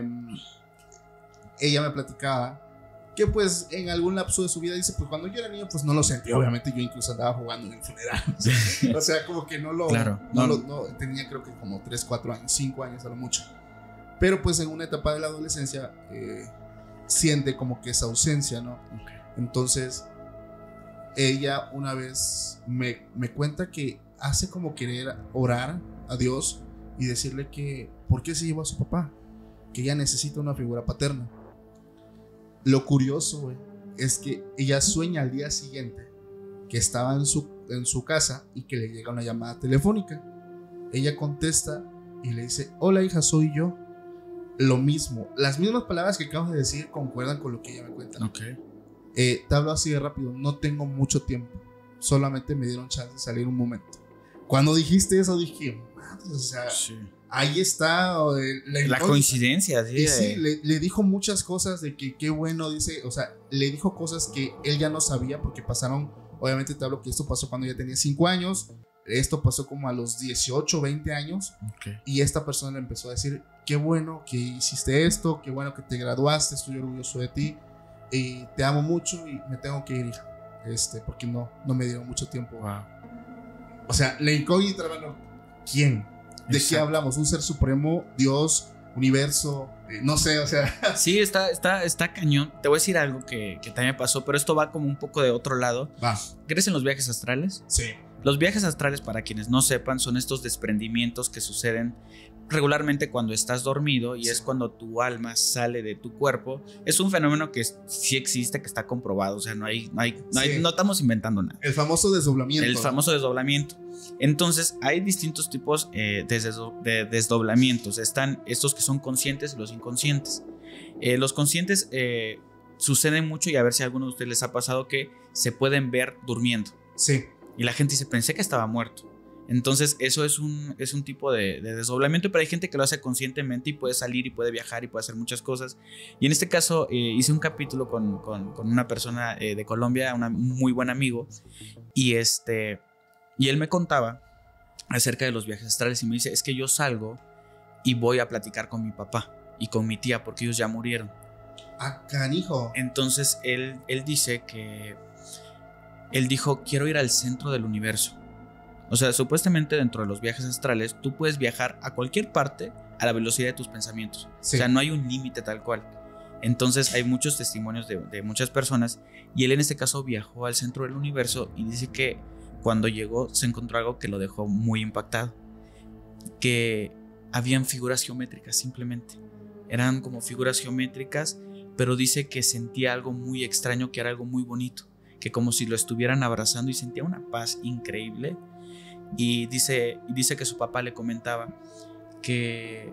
ella me platicaba que pues en algún lapso de su vida dice, pues cuando yo era niño pues no lo sentí, obviamente yo incluso andaba jugando en el funeral, o sea, como que no lo, claro, no, no. Lo no, tenía creo que como tres, cuatro años, cinco años a lo mucho, pero pues en una etapa de la adolescencia eh, siente como que esa ausencia, ¿no? Okay. Entonces ella una vez me, me cuenta que hace como querer orar a Dios y decirle que ¿por qué se llevó a su papá? Que ella necesita una figura paterna. Lo curioso, güey, es que ella sueña al día siguiente que estaba en su, en su casa y que le llega una llamada telefónica. Ella contesta y le dice: hola, hija, soy yo. Lo mismo, las mismas palabras que acabo de decir concuerdan con lo que ella me cuenta. Okay. Eh, te hablo así de rápido, no tengo mucho tiempo, solamente me dieron chance de salir un momento. Cuando dijiste eso dije, madre, o sea, sí. Ahí está la, la coincidencia, sí. Y sí, le, le dijo muchas cosas de que qué bueno, dice, o sea, le dijo cosas que él ya no sabía porque pasaron, obviamente te hablo que esto pasó cuando ella tenía cinco años, esto pasó como a los dieciocho, veinte años, okay. Y esta persona le empezó a decir, qué bueno que hiciste esto, qué bueno que te graduaste, estoy orgulloso de ti, y te amo mucho y me tengo que ir, este, porque no, no me dieron mucho tiempo. Wow. O sea, la incógnita, hermano, ¿quién? ¿De Exacto. qué hablamos? ¿Un ser supremo? ¿Dios? ¿Universo? Eh, no sé, o sea. Sí, está, está, está cañón. Te voy a decir algo que, que también pasó, pero esto va como un poco de otro lado. Va. ¿Crees en los viajes astrales? Sí. Los viajes astrales, para quienes no sepan, son estos desprendimientos que suceden regularmente cuando estás dormido y sí. Es cuando tu alma sale de tu cuerpo. Es un fenómeno que sí existe, que está comprobado. O sea, no hay, no hay, no, hay, sí. no estamos inventando nada. El famoso desdoblamiento. El famoso desdoblamiento. Entonces, hay distintos tipos eh, de, desdo de desdoblamientos. Están estos que son conscientes y los inconscientes. Eh, los conscientes eh, suceden mucho, y a ver si a alguno de ustedes les ha pasado que se pueden ver durmiendo. Sí. Y la gente dice, pensé que estaba muerto. Entonces, eso es un, es un tipo de, de desdoblamiento, pero hay gente que lo hace conscientemente y puede salir y puede viajar y puede hacer muchas cosas. Y en este caso, eh, hice un capítulo con, con, con una persona eh, de Colombia, una, un muy buen amigo, y este... Y él me contaba acerca de los viajes astrales y me dice, es que yo salgo y voy a platicar con mi papá y con mi tía porque ellos ya murieron. Ah, canijo. Entonces él, él dice que, él dijo, quiero ir al centro del universo. O sea, supuestamente dentro de los viajes astrales tú puedes viajar a cualquier parte a la velocidad de tus pensamientos. Sí. O sea, no hay un límite tal cual. Entonces hay muchos testimonios de, de muchas personas y él en este caso viajó al centro del universo y dice que cuando llegó se encontró algo que lo dejó muy impactado. que habían figuras geométricas simplemente. Eran como figuras geométricas, pero dice que sentía algo muy extraño, que era algo muy bonito, que como si lo estuvieran abrazando y sentía una paz increíble. Y dice, dice que su papá le comentaba que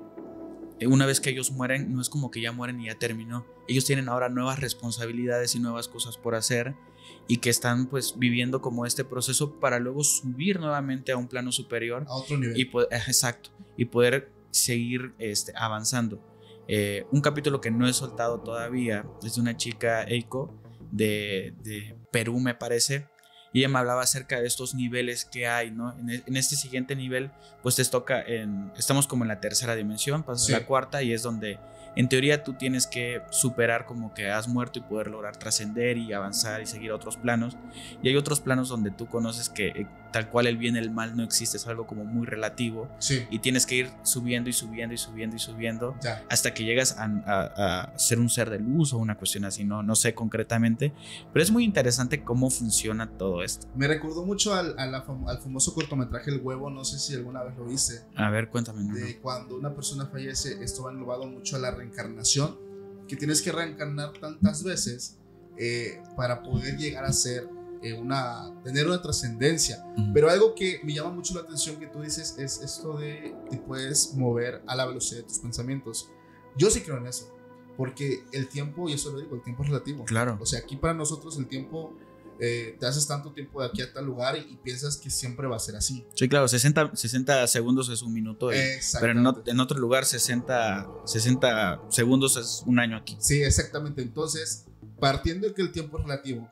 una vez que ellos mueren, no es como que ya mueren y ya terminó. Ellos tienen ahora nuevas responsabilidades y nuevas cosas por hacer, y que están pues viviendo como este proceso para luego subir nuevamente a un plano superior. A otro nivel. Y poder, exacto, y poder seguir este, avanzando. Eh, un capítulo que no he soltado todavía es de una chica, Eiko, de, de Perú, me parece. Y ella me hablaba acerca de estos niveles que hay, ¿no? En, en este siguiente nivel, pues te toca en... Estamos como en la tercera dimensión, pasas Sí. a la cuarta, y es donde, en teoría, tú tienes que superar como que has muerto y poder lograr trascender y avanzar y seguir a otros planos. Y hay otros planos donde tú conoces que eh, tal cual el bien y el mal no existe, es algo como muy relativo. Sí. Y tienes que ir subiendo y subiendo y subiendo y subiendo Ya. hasta que llegas a, a, a ser un ser de luz o una cuestión así, no, no sé concretamente, pero es muy interesante cómo funciona todo esto. Me recordó mucho al, a la fam- al famoso cortometraje El Huevo, no sé si alguna vez lo viste. A ver, cuéntame. ¿No? De cuando una persona fallece, esto va englobado mucho a la reencarnación, que tienes que reencarnar tantas veces eh, para poder llegar a ser eh, una, tener una trascendencia. Uh-huh. Pero algo que me llama mucho la atención que tú dices es esto de te puedes mover a la velocidad de tus pensamientos. Yo sí creo en eso, porque el tiempo, y eso lo digo, el tiempo es relativo. Claro. O sea, aquí para nosotros el tiempo, eh, te haces tanto tiempo de aquí a tal lugar y, y piensas que siempre va a ser así. Sí, claro, sesenta, sesenta segundos es un minuto, y, pero en, en otro lugar sesenta, sesenta segundos es un año aquí. Sí, exactamente. Entonces, partiendo de que el tiempo es relativo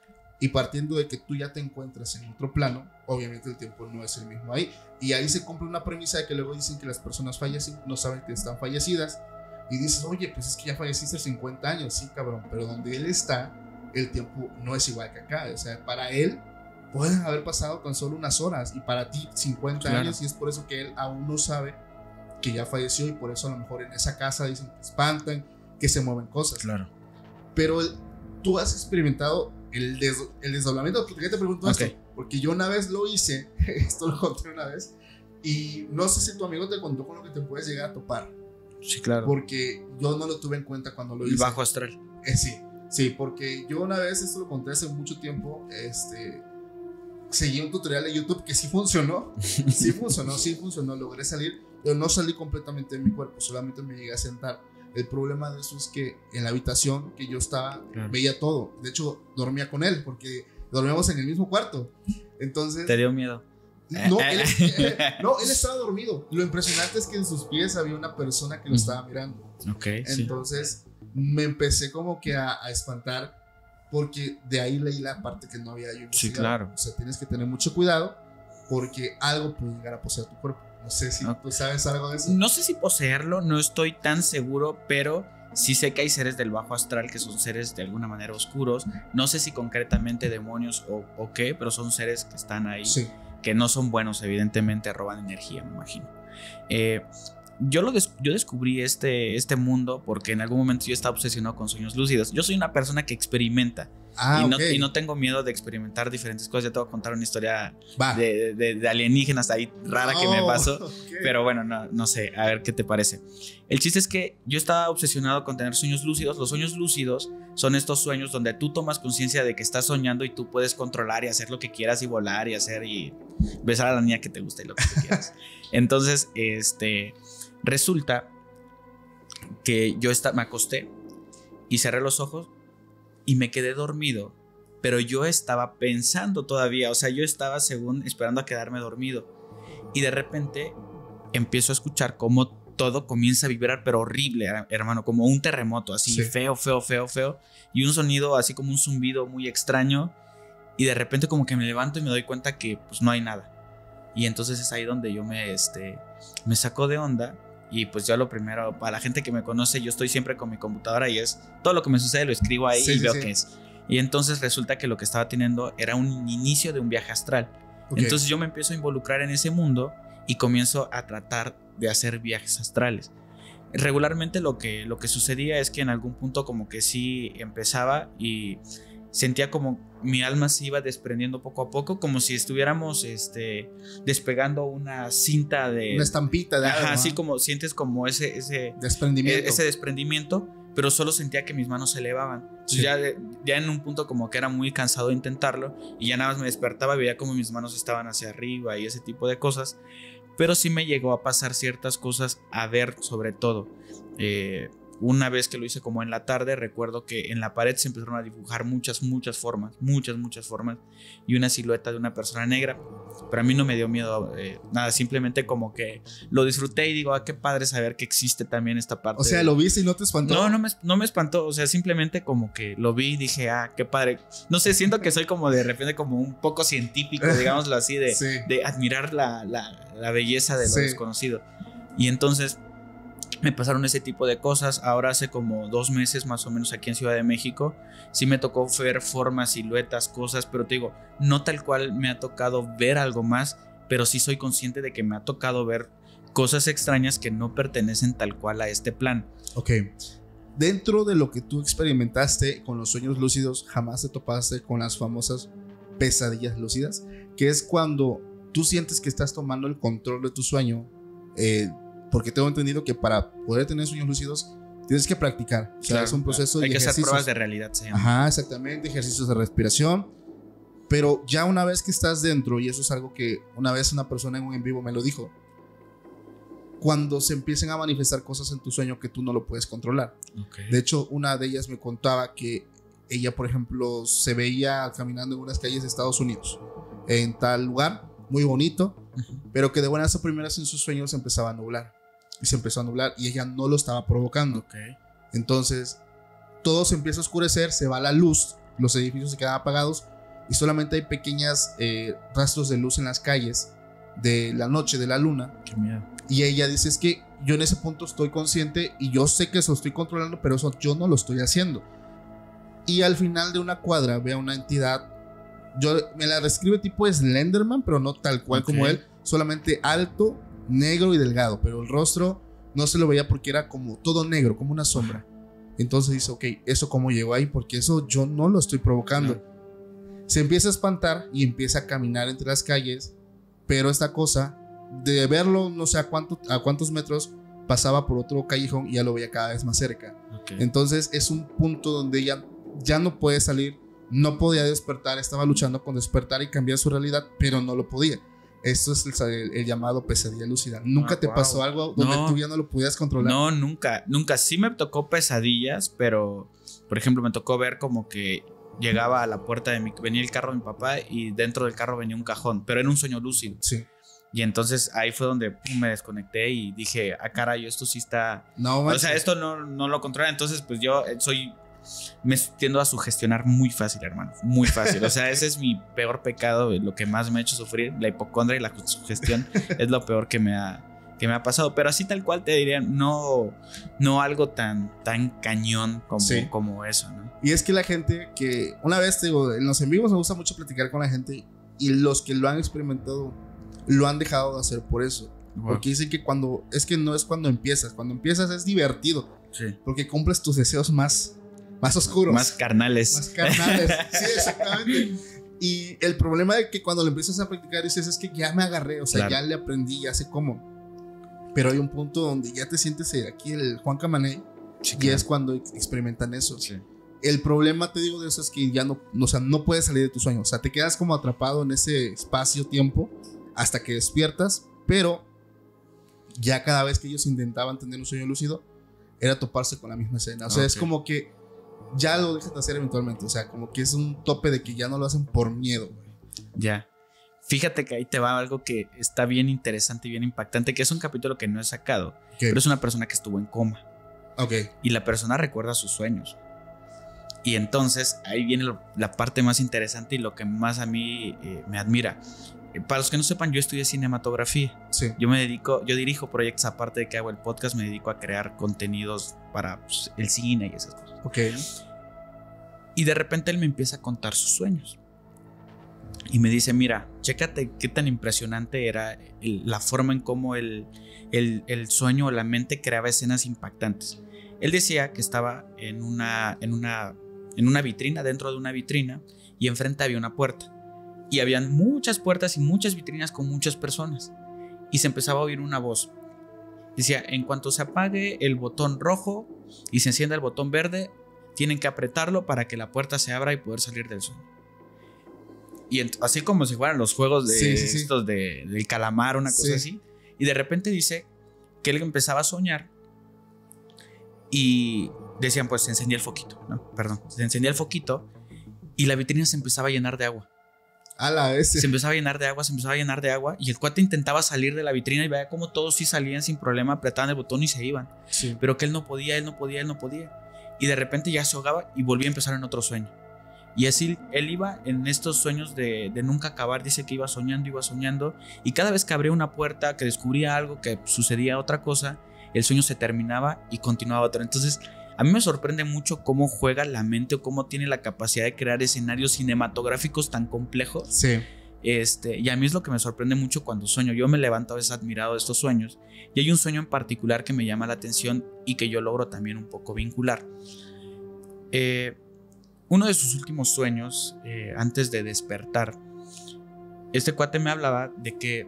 y partiendo de que tú ya te encuentras en otro plano, obviamente el tiempo no es el mismo ahí. Y ahí se cumple una premisa de que luego dicen que las personas fallecen, no saben que están fallecidas. Y dices, oye, pues es que ya falleciste cincuenta años, sí, cabrón. Pero donde él está, el tiempo no es igual que acá. O sea, para él pueden haber pasado tan solo unas horas y para ti cincuenta claro. años, y es por eso que él aún no sabe que ya falleció, y por eso a lo mejor en esa casa dicen que espantan, que se mueven cosas. Claro. Pero el, tú has experimentado el, des, el desdoblamiento. ¿Por qué te pregunto okay. esto? Porque yo una vez lo hice, esto lo conté una vez, y no sé si tu amigo te contó con lo que te puedes llegar a topar. Sí, claro. Porque yo no lo tuve en cuenta cuando lo hice. El bajo astral. Eh, sí, sí, porque yo una vez, esto lo conté hace mucho tiempo, este, seguí un tutorial de YouTube que sí funcionó, sí funcionó, sí funcionó, logré salir, pero no salí completamente de mi cuerpo, solamente me llegué a sentar. El problema de eso es que en la habitación que yo estaba, claro. veía todo. De hecho, dormía con él, porque dormíamos en el mismo cuarto. Entonces... ¿Te dio miedo? No, él, él, no, él estaba dormido. Lo impresionante es que en sus pies había una persona que lo estaba mirando. Okay, Entonces sí. me empecé como que a, a espantar, porque de ahí leí la parte que no había yo investigado. Sí, claro. O sea, tienes que tener mucho cuidado, porque algo puede llegar a poseer tu cuerpo. No sé si no. tú sabes algo de eso. No sé si poseerlo, no estoy tan seguro, pero sí sé que hay seres del bajo astral que son seres de alguna manera oscuros. No sé si concretamente demonios o, o qué, pero son seres que están ahí. Sí. Que no son buenos, evidentemente roban energía, me imagino. Eh, yo, lo des- yo descubrí este, este mundo porque en algún momento yo estaba obsesionado con sueños lúcidos. Yo soy una persona que experimenta. Ah, y, no, okay. y no tengo miedo de experimentar diferentes cosas. Ya te voy a contar una historia de, de, de alienígenas ahí rara oh, que me pasó. Okay. Pero bueno, no, no sé, a ver qué te parece. El chiste es que yo estaba obsesionado con tener sueños lúcidos. Los sueños lúcidos son estos sueños donde tú tomas conciencia de que estás soñando y tú puedes controlar y hacer lo que quieras y volar y hacer y besar a la niña que te gusta y lo que tú quieras. Entonces, este, resulta que yo está, me acosté y cerré los ojos y me quedé dormido, pero yo estaba pensando todavía, o sea, yo estaba según esperando a quedarme dormido, y de repente empiezo a escuchar cómo todo comienza a vibrar, pero horrible, hermano, como un terremoto, así sí. feo, feo, feo, feo, y un sonido así como un zumbido muy extraño, y de repente como que me levanto y me doy cuenta que pues no hay nada, y entonces es ahí donde yo me, este, me saco de onda. Y pues yo lo primero, para la gente que me conoce, yo estoy siempre con mi computadora y es todo lo que me sucede lo escribo ahí sí, y sí, veo sí. qué es. Y entonces resulta que lo que estaba teniendo era un inicio de un viaje astral. Okay. Entonces yo me empiezo a involucrar en ese mundo y comienzo a tratar de hacer viajes astrales. Regularmente lo que, lo que sucedía es que en algún punto como que sí empezaba y sentía como mi alma se iba desprendiendo poco a poco, como si estuviéramos este, despegando una cinta de... Una estampita de Ajá, algo, así ¿no? como sientes como ese... ese desprendimiento. Ese desprendimiento, pero solo sentía que mis manos se elevaban. Entonces Sí. ya, ya en un punto como que era muy cansado de intentarlo y ya nada más me despertaba y veía como mis manos estaban hacia arriba y ese tipo de cosas. Pero sí me llegó a pasar ciertas cosas, a ver sobre todo. Eh, una vez que lo hice como en la tarde, recuerdo que en la pared se empezaron a dibujar muchas, muchas formas, muchas, muchas formas y una silueta de una persona negra. Pero a mí no me dio miedo, eh, nada, simplemente como que lo disfruté y digo, ah, qué padre saber que existe también esta parte. O sea, de... ¿lo viste y no te espantó? No, no me, no me espantó, o sea, simplemente como que lo vi y dije, ah, qué padre. No sé, siento que soy como de repente como un poco científico, digámoslo así, de, Sí. de admirar la, la, la belleza de lo Sí. desconocido. Y entonces me pasaron ese tipo de cosas. Ahora hace como dos meses más o menos aquí en Ciudad de México, sí me tocó ver formas, siluetas, cosas, pero te digo, no tal cual me ha tocado ver algo más, pero sí soy consciente de que me ha tocado ver cosas extrañas que no pertenecen tal cual a este plan. Ok. Dentro de lo que tú experimentaste con los sueños lúcidos, jamás te topaste con las famosas pesadillas lúcidas, que es cuando tú sientes que estás tomando el control de tu sueño, eh, porque tengo entendido que para poder tener sueños lúcidos tienes que practicar. O sea, Claro, es un proceso hay de que hacer ejercicios. pruebas de realidad, se llama. Ajá, exactamente, ejercicios de respiración. Pero ya una vez que estás dentro, y eso es algo que una vez una persona en un en vivo me lo dijo, cuando se empiecen a manifestar cosas en tu sueño que tú no lo puedes controlar. Okay. De hecho, una de ellas me contaba que ella, por ejemplo, se veía caminando en unas calles de Estados Unidos, en tal lugar, muy bonito, Uh-huh. pero que de buenas a primeras en sus sueños se empezaba a nublar. Y se empezó a nublar y ella no lo estaba provocando. Okay. Entonces, todo se empieza a oscurecer, se va la luz, los edificios se quedan apagados y solamente hay pequeñas eh, rastros de luz en las calles de la noche, de la luna. Qué miedo. Y ella dice, es que yo en ese punto estoy consciente y yo sé que eso estoy controlando, pero eso yo no lo estoy haciendo. Y al final de una cuadra ve a una entidad, yo me la describe tipo Slenderman, pero no tal cual Okay. como él, solamente alto, negro y delgado, pero el rostro no se lo veía porque era como todo negro, como una sombra. Entonces dice, ok, ¿eso cómo llegó ahí? Porque eso yo no lo estoy provocando. No. Se empieza a espantar y empieza a caminar entre las calles, pero esta cosa, de verlo no sé a, cuánto, a cuántos metros, pasaba por otro callejón y ya lo veía cada vez más cerca. Okay. Entonces es un punto donde ella ya no puede salir, no podía despertar, estaba luchando con despertar y cambiar su realidad, pero no lo podía. Esto es el, el, el llamado pesadilla lúcida. ¿Nunca Ah, te wow. pasó algo donde No. tú ya no lo podías controlar? No, nunca, nunca. Sí me tocó pesadillas, pero, por ejemplo, me tocó ver como que llegaba a la puerta de mi... Venía el carro de mi papá y dentro del carro venía un cajón, pero era un sueño lúcido. Sí. Y entonces ahí fue donde pum, me desconecté y dije, ah, caray, esto sí está... No, O manches. sea, esto no, no lo controla. Entonces, pues yo soy... Me tiendo a sugestionar muy fácil, hermano. Muy fácil. O sea, ese es mi peor pecado, lo que más me ha hecho sufrir. La hipocondria y la sugestión es lo peor que me ha, que me ha pasado. Pero así tal cual te diría, no, no algo tan, tan cañón como, Sí. como eso, ¿no? Y es que la gente que, una vez te digo, en los en vivos me gusta mucho platicar con la gente y los que lo han experimentado lo han dejado de hacer por eso. Wow. Porque dicen que cuando, es que no es cuando empiezas, cuando empiezas es divertido, Sí. porque cumples tus deseos más, más oscuros. Más carnales. Más carnales. Sí, exactamente. Y el problema de que cuando lo empiezas a practicar dices, es que ya me agarré, o sea, Claro. ya le aprendí, ya sé cómo. Pero hay un punto donde ya te sientes eh, aquí el Juan Camané Sí, y claro. es cuando ex- experimentan eso. Sí. El problema, te digo, de eso es que ya no, o sea, no puedes salir de tu sueño. O sea, te quedas como atrapado en ese espacio-tiempo hasta que despiertas, pero ya cada vez que ellos intentaban tener un sueño lúcido, era toparse con la misma escena. O sea, es Ok. como que ya lo dejan de hacer eventualmente. O sea, como que es un tope de que ya no lo hacen por miedo, güey. Ya. Fíjate que ahí te va algo que está bien interesante y bien impactante, que es un capítulo que no he sacado, ¿Qué? pero es una persona que estuvo en coma Ok. y la persona recuerda sus sueños. Y entonces ahí viene lo- la parte más interesante y lo que más a mí eh, me admira. Eh, para los que no sepan, yo estudié cinematografía. Sí. Yo me dedico, yo dirijo proyectos, aparte de que hago el podcast, me dedico a crear contenidos para pues, el cine y esas cosas. Ok. Y de repente él me empieza a contar sus sueños. Y me dice, mira, chécate qué tan impresionante era el- la forma en cómo el, el, el sueño o la mente creaba escenas impactantes. Él decía que estaba en una, en una en una vitrina, dentro de una vitrina, y enfrente había una puerta. Y habían muchas puertas y muchas vitrinas con muchas personas. Y se empezaba a oír una voz. Decía, en cuanto se apague el botón rojo y se encienda el botón verde, tienen que apretarlo para que la puerta se abra y poder salir del sueño. Y así como si fueran los juegos de sí, sí, sí. estos de, del calamar, una cosa sí. así. Y de repente dice que él empezaba a soñar y decían, pues se encendía el foquito, ¿no? Perdón, se encendía el foquito y la vitrina se empezaba a llenar de agua. A la vez. Se empezaba a llenar de agua, se empezaba a llenar de agua y el cuate intentaba salir de la vitrina y veía como todos sí salían sin problema, apretaban el botón y se iban. Sí. Pero que él no podía, él no podía, él no podía. Y de repente ya se ahogaba y volvía a empezar en otro sueño. Y así él iba en estos sueños de, de nunca acabar. Dice que iba soñando, iba soñando. Y cada vez que abría una puerta, que descubría algo, que sucedía otra cosa, el sueño se terminaba y continuaba otro. Entonces, a mí me sorprende mucho cómo juega la mente o cómo tiene la capacidad de crear escenarios cinematográficos tan complejos. Sí. Este, y a mí es lo que me sorprende mucho cuando sueño. Yo me levanto a veces admirado de estos sueños. Y hay un sueño en particular que me llama la atención y que yo logro también un poco vincular. Eh... Uno de sus últimos sueños, eh, antes de despertar, este cuate me hablaba de que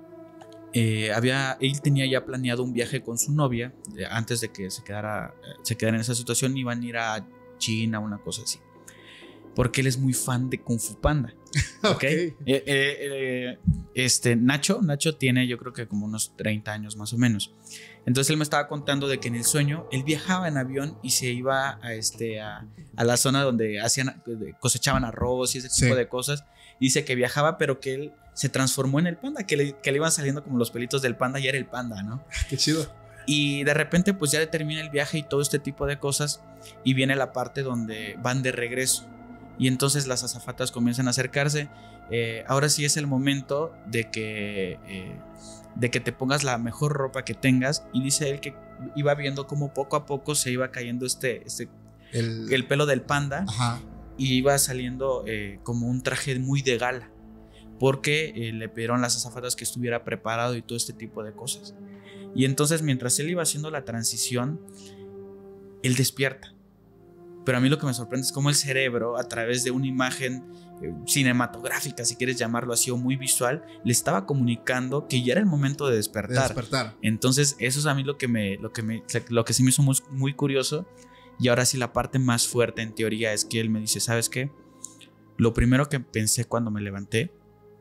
eh, había, él tenía ya planeado un viaje con su novia, eh, antes de que se quedara, se quedara en esa situación, iban a ir a China, una cosa así. Porque él es muy fan de Kung Fu Panda. ¿Okay? eh, eh, eh, este, Nacho, Nacho tiene yo creo que como unos treinta años más o menos. Entonces él me estaba contando de que en el sueño él viajaba en avión y se iba a, este, a, a la zona donde hacían, cosechaban arroz y ese tipo sí. de cosas. Dice que viajaba, pero que él se transformó en el panda, que le, que le iban saliendo como los pelitos del panda y era el panda, ¿no? Qué chido. Y de repente pues ya termina el viaje y todo este tipo de cosas y viene la parte donde van de regreso. Y entonces las azafatas comienzan a acercarse. Eh, ahora sí es el momento de que, eh, de que te pongas la mejor ropa que tengas. Y dice él que iba viendo cómo poco a poco se iba cayendo este, este el, el pelo del panda. Ajá. Y iba saliendo eh, como un traje muy de gala. Porque eh, le pidieron las azafatas que estuviera preparado y todo este tipo de cosas. Y entonces mientras él iba haciendo la transición, él despierta. Pero a mí lo que me sorprende es cómo el cerebro, a través de una imagen eh, cinematográfica, si quieres llamarlo así, o muy visual, le estaba comunicando que ya era el momento de despertar. De despertar. Entonces, eso es a mí lo que, me, lo que, me, lo que sí me hizo muy, muy curioso. Y ahora sí, la parte más fuerte en teoría es que él me dice, ¿sabes qué? Lo primero que pensé cuando me levanté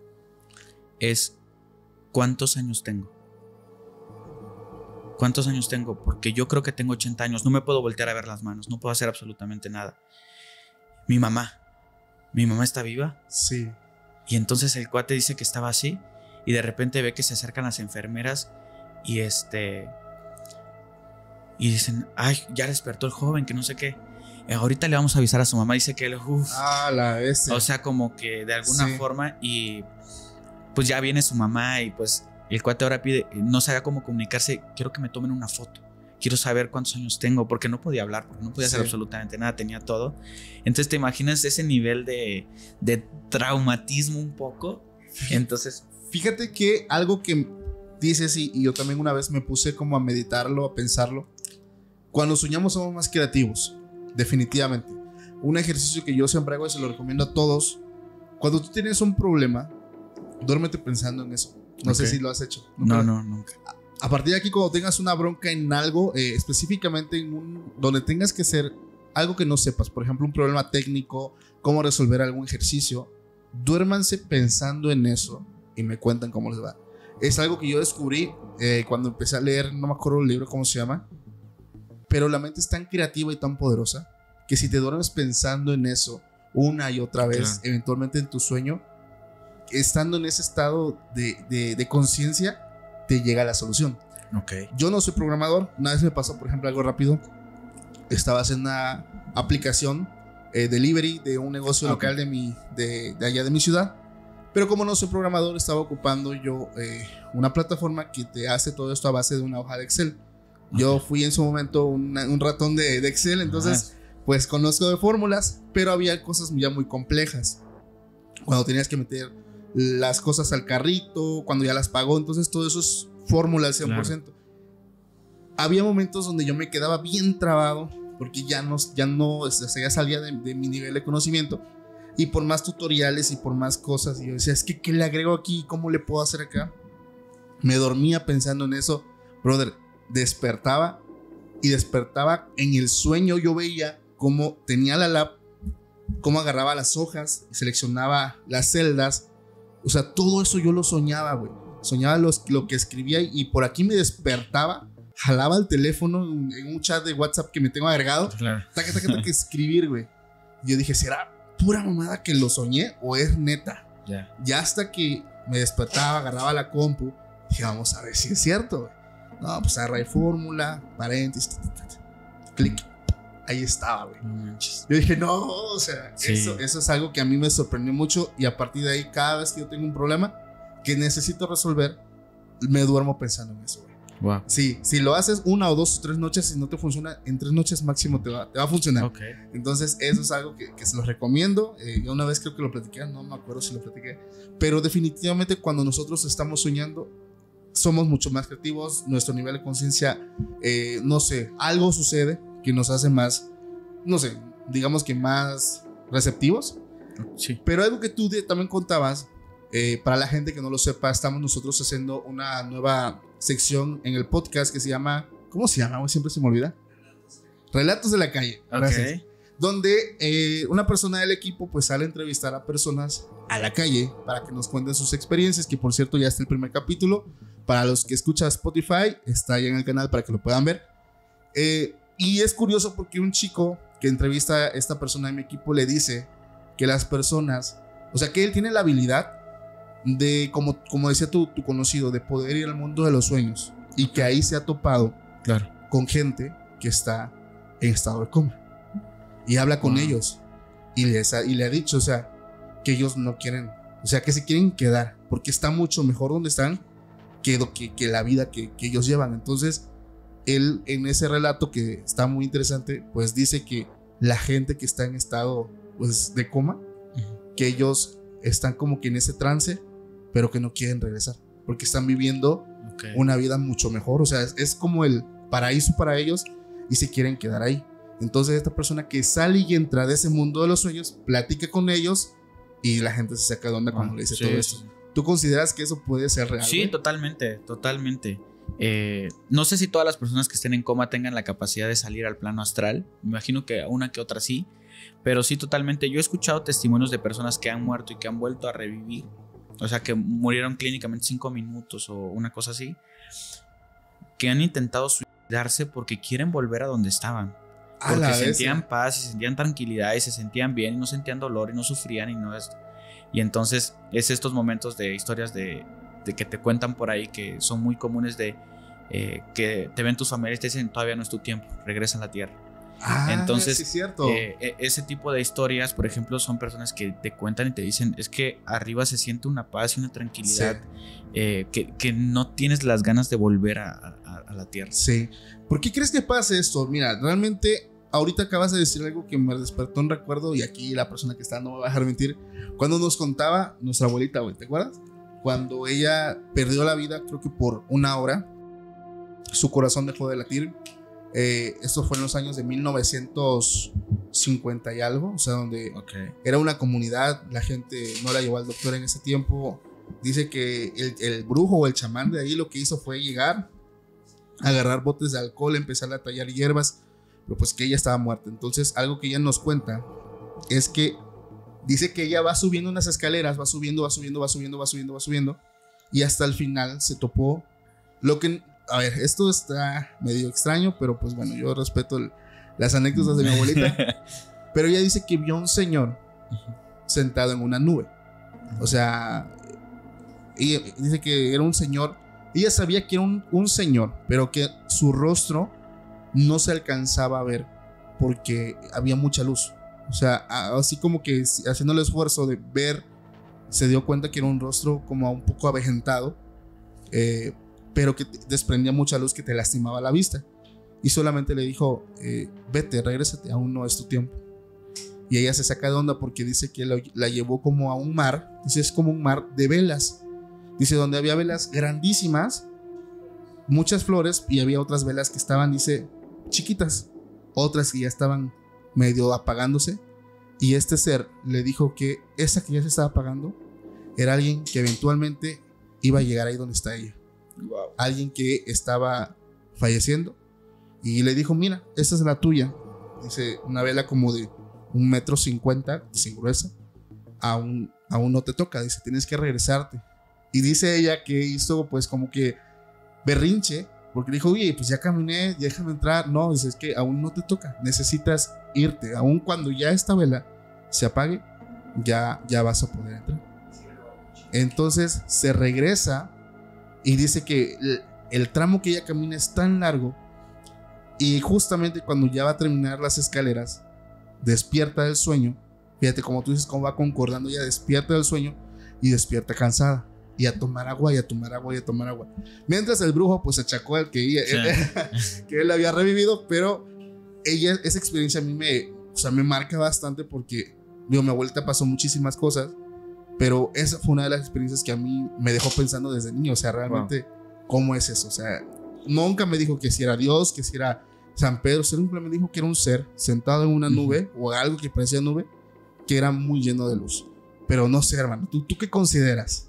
es, ¿cuántos años tengo? ¿Cuántos años tengo? Porque yo creo que tengo ochenta años. No me puedo voltear a ver las manos. No puedo hacer absolutamente nada. Mi mamá. ¿Mi mamá está viva? Sí. Y entonces el cuate dice que estaba así. Y de repente ve que se acercan las enfermeras. Y este... Y dicen, ay, ya despertó el joven, que no sé qué. Eh, ahorita le vamos a avisar a su mamá. Dice que él... Uf, ah, la bestia. O sea, como que de alguna sí. forma. Y pues ya viene su mamá y pues... El cuate ahora pide, no sabía cómo comunicarse, quiero que me tomen una foto, quiero saber cuántos años tengo, porque no podía hablar, porque no podía hacer sí. absolutamente nada, tenía todo. Entonces te imaginas ese nivel de, de traumatismo un poco. Entonces, fíjate que algo que dices y, y yo también una vez me puse como a meditarlo, a pensarlo. Cuando soñamos somos más creativos, definitivamente. Un ejercicio que yo siempre hago y se lo recomiendo a todos. Cuando tú tienes un problema, duérmete pensando en eso. No okay. sé si lo has hecho. No, no, nunca. A, a partir de aquí, cuando tengas una bronca en algo, eh, específicamente en un, donde tengas que hacer algo que no sepas, por ejemplo, un problema técnico, cómo resolver algún ejercicio, duérmanse pensando en eso y me cuentan cómo les va. Es algo que yo descubrí eh, cuando empecé a leer, no me acuerdo el libro cómo se llama, pero la mente es tan creativa y tan poderosa que si te duermes pensando en eso una y otra vez, claro. eventualmente en tu sueño, estando en ese estado de, de, de conciencia, te llega la solución. Okay. Yo no soy programador. Una vez me pasó, por ejemplo, algo rápido. Estaba haciendo una aplicación eh, delivery de un negocio okay. local de, mi, de, de allá de mi ciudad. Pero como no soy programador, estaba ocupando yo eh, una plataforma que te hace todo esto a base de una hoja de Excel. Okay. Yo fui en su momento una, un ratón de, de Excel, entonces ah. pues conozco de fórmulas, pero había cosas ya muy complejas. Cuando tenías que meter las cosas al carrito, cuando ya las pagó, entonces todo eso es fórmula al cien por ciento. Claro. Había momentos donde yo me quedaba bien trabado porque ya no, ya no, o sea, ya salía de, de mi nivel de conocimiento. Y por más tutoriales y por más cosas, y yo decía, es que ¿qué le agrego aquí? ¿Cómo le puedo hacer acá? Me dormía pensando en eso, brother. Despertaba y despertaba en el sueño. Yo veía cómo tenía la lap, cómo agarraba las hojas, seleccionaba las celdas. O sea, todo eso yo lo soñaba, güey. Soñaba los, lo que escribía y por aquí me despertaba, jalaba el teléfono en, en un chat de WhatsApp que me tengo agregado. Claro. Taca, taca, taca, escribir, güey. Y yo dije, ¿será pura mamada que lo soñé o es neta? Yeah. Ya hasta que me despertaba, agarraba la compu, dije, vamos a ver si es cierto, güey. No, pues agarré fórmula, paréntesis, clic. Ahí estaba, güey. Mm. Yo dije, no, o sea, Sí. eso, eso es algo que a mí me sorprendió mucho. Y a partir de ahí, cada vez que yo tengo un problema que necesito resolver, me duermo pensando en eso, güey. Wow. Sí, si lo haces una o dos o tres noches y no te funciona, en tres noches máximo te va, te va a funcionar. Okay. Entonces, eso es algo que, que se los recomiendo. Eh, yo una vez creo que lo platiqué, no me acuerdo si lo platiqué. Pero definitivamente, cuando nosotros estamos soñando, somos mucho más creativos, nuestro nivel de conciencia, eh, no sé, algo sucede que nos hace más, no sé, digamos que más receptivos. Sí. Pero algo que tú de, también contabas, eh, para la gente que no lo sepa, estamos nosotros haciendo una nueva sección en el podcast que se llama, ¿cómo se llama? Siempre se me olvida. Relatos de la calle. Gracias. Okay. Donde eh, una persona del equipo pues sale a entrevistar a personas a la calle para que nos cuenten sus experiencias, que por cierto ya está el primer capítulo. Para los que escuchan Spotify, está ahí en el canal para que lo puedan ver. Eh, y es curioso porque un chico que entrevista a esta persona de mi equipo le dice que las personas, o sea, que él tiene la habilidad de, como, como decía tu, tu conocido, de poder ir al mundo de los sueños, y que ahí se ha topado, claro, con gente que está en estado de coma y habla con wow. ellos y, les ha, y le ha dicho, o sea, que ellos no quieren, o sea, que se quieren quedar porque está mucho mejor donde están que, que, que la vida que, que ellos llevan. Entonces él, en ese relato que está muy interesante, pues dice que la gente que está en estado pues de coma, uh-huh. que ellos están como que en ese trance, pero que no quieren regresar porque están viviendo okay. una vida mucho mejor. O sea, es, es como el paraíso para ellos y se quieren quedar ahí. Entonces esta persona que sale y entra de ese mundo de los sueños, platica con ellos y la gente se saca de onda cuando ah, le dice sí, todo esto. ¿Tú consideras que eso puede ser real? Sí, güey? totalmente, totalmente. Eh, no sé si todas las personas que estén en coma tengan la capacidad de salir al plano astral. Me imagino que una que otra sí, pero sí, totalmente. Yo he escuchado testimonios de personas que han muerto y que han vuelto a revivir. O sea, que murieron clínicamente cinco minutos o una cosa así, que han intentado suicidarse porque quieren volver a donde estaban. Porque a sentían paz y sentían tranquilidad y se sentían bien y no sentían dolor y no sufrían y no esto. Y entonces es estos momentos de historias de, de que te cuentan por ahí que son muy comunes de eh, que te ven tus familiares y te dicen todavía no es tu tiempo, regresa a la tierra. Ah, entonces sí, es cierto. Eh, ese tipo de historias, por ejemplo, son personas que te cuentan y te dicen es que arriba se siente una paz y una tranquilidad, sí. eh, que, que no tienes las ganas de volver a, a, a la tierra. Sí. ¿Por qué crees que pasa esto? Mira, realmente ahorita acabas de decir algo que me despertó un recuerdo, y aquí la persona que está no me va a dejar mentir. Cuando nos contaba nuestra abuelita, güey, ¿te acuerdas? Cuando ella perdió la vida, creo que por una hora, su corazón dejó de latir. Eh, esto fue en los años de mil novecientos cincuenta y algo, o sea, donde okay. era una comunidad, la gente no la llevó al doctor en ese tiempo. Dice que el, el brujo o el chamán de ahí lo que hizo fue llegar, agarrar botes de alcohol, empezar a tallar hierbas, pero pues que ella estaba muerta. Entonces algo que ella nos cuenta es que dice que ella va subiendo unas escaleras, va subiendo, va subiendo, va subiendo, va subiendo, va subiendo, y hasta el final se topó lo que... A ver, esto está medio extraño, pero pues bueno, yo respeto el, las anécdotas de mi abuelita. Pero ella dice que vio a un señor sentado en una nube. O sea, ella dice que era un señor. Ella sabía que era un, un señor, pero que su rostro no se alcanzaba a ver porque había mucha luz. O sea, así como que haciendo el esfuerzo de ver, se dio cuenta que era un rostro como un poco avejentado. Eh... pero que desprendía mucha luz que te lastimaba la vista, y solamente le dijo eh, vete, regrésate, aún no es tu tiempo. Y ella se saca de onda porque dice que la, la llevó como a un mar, dice es como un mar de velas, dice donde había velas grandísimas, muchas flores, y había otras velas que estaban, dice, chiquitas, otras que ya estaban medio apagándose. Y este ser le dijo que esa que ya se estaba apagando era alguien que eventualmente iba a llegar ahí donde está ella. Wow. Alguien que estaba falleciendo. Y le dijo, mira, esta es la tuya. Dice, una vela como de un metro cincuenta, sin gruesa. Aún, aún no te toca. Dice, tienes que regresarte. Y dice ella que hizo pues como que berrinche. Porque dijo, oye, pues ya caminé, déjame entrar. No, dice, es que aún no te toca. Necesitas irte. Aún cuando ya esta vela se apague, ya, ya vas a poder entrar. Entonces se regresa y dice que el, el tramo que ella camina es tan largo. Y justamente cuando ya va a terminar las escaleras, despierta del sueño. Fíjate como tú dices, cómo va concordando. Ella despierta del sueño y despierta cansada. Y a tomar agua, y a tomar agua, y a tomar agua. Mientras el brujo pues achacó al que, ella, sí. que él había revivido. Pero ella, esa experiencia a mí me, o sea, me marca bastante porque, digo, mi abuelita pasó muchísimas cosas. Pero esa fue una de las experiencias que a mí me dejó pensando desde niño. O sea, realmente, wow. ¿Cómo es eso? O sea, nunca me dijo que si era Dios, que si era San Pedro. Simplemente me dijo que era un ser sentado en una nube, uh-huh. o algo que parecía nube, que era muy lleno de luz. Pero no sé, hermano, ¿tú, tú qué consideras?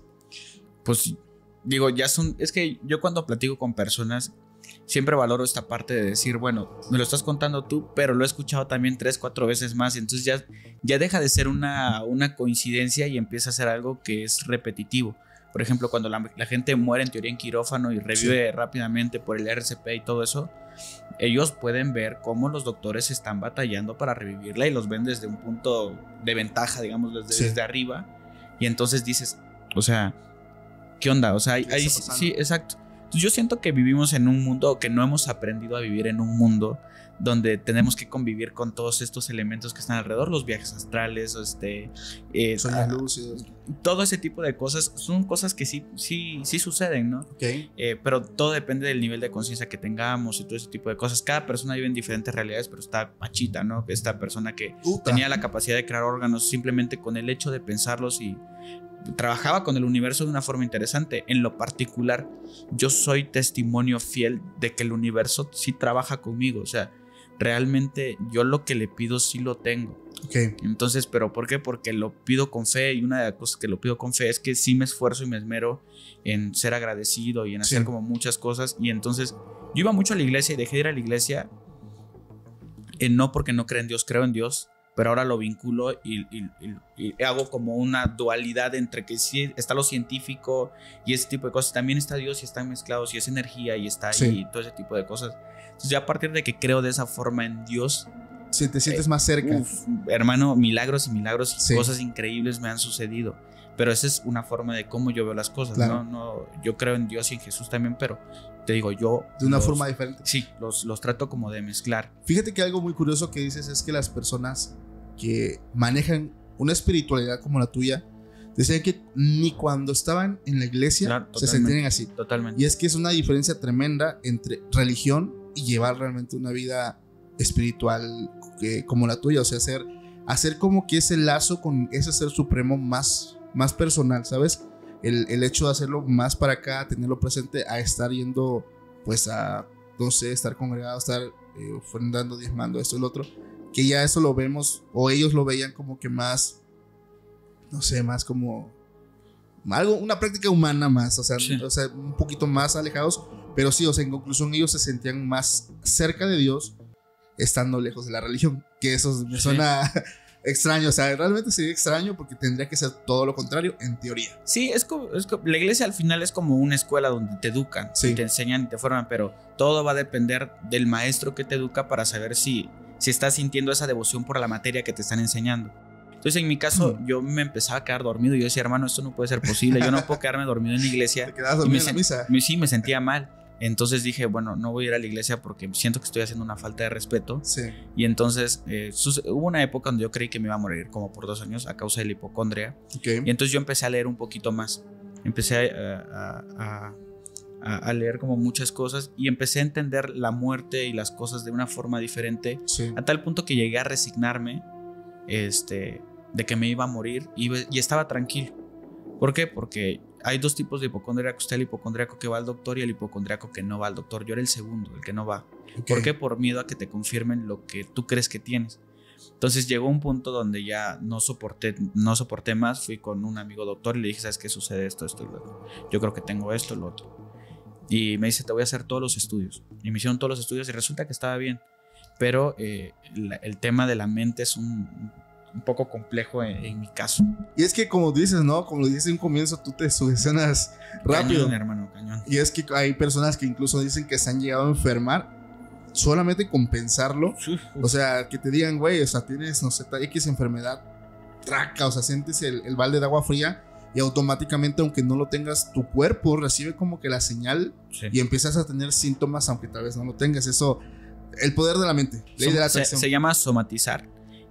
Pues digo, ya son, es que yo cuando platico con personas siempre valoro esta parte de decir, bueno, me lo estás contando tú, pero lo he escuchado también tres, cuatro veces más, y entonces ya, ya deja de ser una, una coincidencia y empieza a ser algo que es repetitivo. Por ejemplo, cuando la, la gente muere en teoría en quirófano y revive sí. rápidamente por el R C P y todo eso, ellos pueden ver cómo los doctores están batallando para revivirla y los ven desde un punto de ventaja, digamos, desde, sí. desde arriba, y entonces dices, o sea, ¿qué onda? O sea, ahí, ahí sí, exacto. Entonces yo siento que vivimos en un mundo, o que no hemos aprendido a vivir en un mundo donde tenemos que convivir con todos estos elementos que están alrededor, los viajes astrales, este, eh, sueños lúcidos, todo ese tipo de cosas son cosas que sí, sí, sí suceden, ¿no? Okay. Eh, pero todo depende del nivel de conciencia que tengamos y todo ese tipo de cosas. Cada persona vive en diferentes realidades, pero está Pachita, ¿no? Esta persona que Uta. tenía la capacidad de crear órganos simplemente con el hecho de pensarlos y trabajaba con el universo de una forma interesante. En lo particular, yo soy testimonio fiel de que el universo sí trabaja conmigo. O sea, realmente yo lo que le pido sí lo tengo. Okay. Entonces, ¿pero por qué? Porque lo pido con fe, y una de las cosas que lo pido con fe es que sí me esfuerzo y me esmero en ser agradecido y en hacer sí. como muchas cosas. Y entonces yo iba mucho a la iglesia y dejé de ir a la iglesia, eh, no porque no creo en Dios, creo en Dios, pero ahora lo vinculo y, y, y, y hago como una dualidad entre que sí está lo científico y ese tipo de cosas, también está Dios y están mezclados y es energía y está ahí sí. y todo ese tipo de cosas. Entonces ya a partir de que creo de esa forma en Dios, sí, te sientes eh, más cerca. Uf, hermano, milagros y milagros y sí. cosas increíbles me han sucedido. Pero esa es una forma de cómo yo veo las cosas, claro. ¿no? No, yo creo en Dios y en Jesús también, pero te digo, yo... De una los, forma diferente. Sí, los, los trato como de mezclar. Fíjate que algo muy curioso que dices es que las personas que manejan una espiritualidad como la tuya, decían que ni cuando estaban en la iglesia claro, se sentían así. Totalmente. Y es que es una diferencia tremenda entre religión y llevar realmente una vida espiritual eh, como la tuya. O sea, hacer, hacer como que ese lazo con ese ser supremo más, más personal, ¿sabes? El, el hecho de hacerlo más para acá, tenerlo presente, a estar yendo, pues a, no sé, estar congregado, estar eh, ofrendando, diezmando, esto y lo otro. Que ya eso lo vemos, o ellos lo veían como que más, no sé, más como algo, una práctica humana más, o sea, sí. o sea, un poquito más alejados, pero sí, o sea, en conclusión ellos se sentían más cerca de Dios estando lejos de la religión, que eso me suena sí. extraño, o sea, realmente sería extraño porque tendría que ser todo lo contrario en teoría. Sí, es como, es como la iglesia al final es como una escuela donde te educan, sí. te enseñan y te forman, pero todo va a depender del maestro que te educa para saber si, si estás sintiendo esa devoción por la materia que te están enseñando. Entonces, en mi caso, mm. yo me empezaba a quedar dormido. Yo decía, hermano, esto no puede ser posible. Yo no puedo quedarme dormido en la iglesia. ¿Te quedabas dormido en la misa? Me, sí, me sentía mal. Entonces dije, bueno, no voy a ir a la iglesia porque siento que estoy haciendo una falta de respeto. Sí. Y entonces eh, hubo una época donde yo creí que me iba a morir, como por dos años, a causa de la hipocondria. Okay. Y entonces yo empecé a leer un poquito más. Empecé a, a, a, a leer como muchas cosas y empecé a entender la muerte y las cosas de una forma diferente. Sí. A tal punto que llegué a resignarme este, de que me iba a morir y, y estaba tranquilo. ¿Por qué? Porque hay dos tipos de hipocondríacos. Está el hipocondríaco que va al doctor y el hipocondríaco que no va al doctor. Yo era el segundo, el que no va. Okay. ¿Por qué? Por miedo a que te confirmen lo que tú crees que tienes. Entonces llegó un punto donde ya no soporté, no soporté más. Fui con un amigo doctor y le dije, ¿sabes qué sucede? Esto, esto y lo otro. Yo creo que tengo esto y lo otro. Y me dice, te voy a hacer todos los estudios. Y me hicieron todos los estudios y resulta que estaba bien. Pero eh, la, el tema de la mente es un, un poco complejo en, en mi caso. Y es que como dices, ¿no? Como dices en un comienzo, tú te sugestionas rápido. Cañón, hermano, cañón. Y es que hay personas que incluso dicen que se han llegado a enfermar solamente con pensarlo. Uf, uf. O sea, que te digan, güey, o sea, tienes, no sé, X enfermedad, traca, o sea, sientes el, el balde de agua fría y automáticamente, aunque no lo tengas, tu cuerpo recibe como que la señal, sí, y empiezas a tener síntomas, aunque tal vez no lo tengas. Eso, el poder de la mente, ley Som- de la se, atracción. se llama somatizar.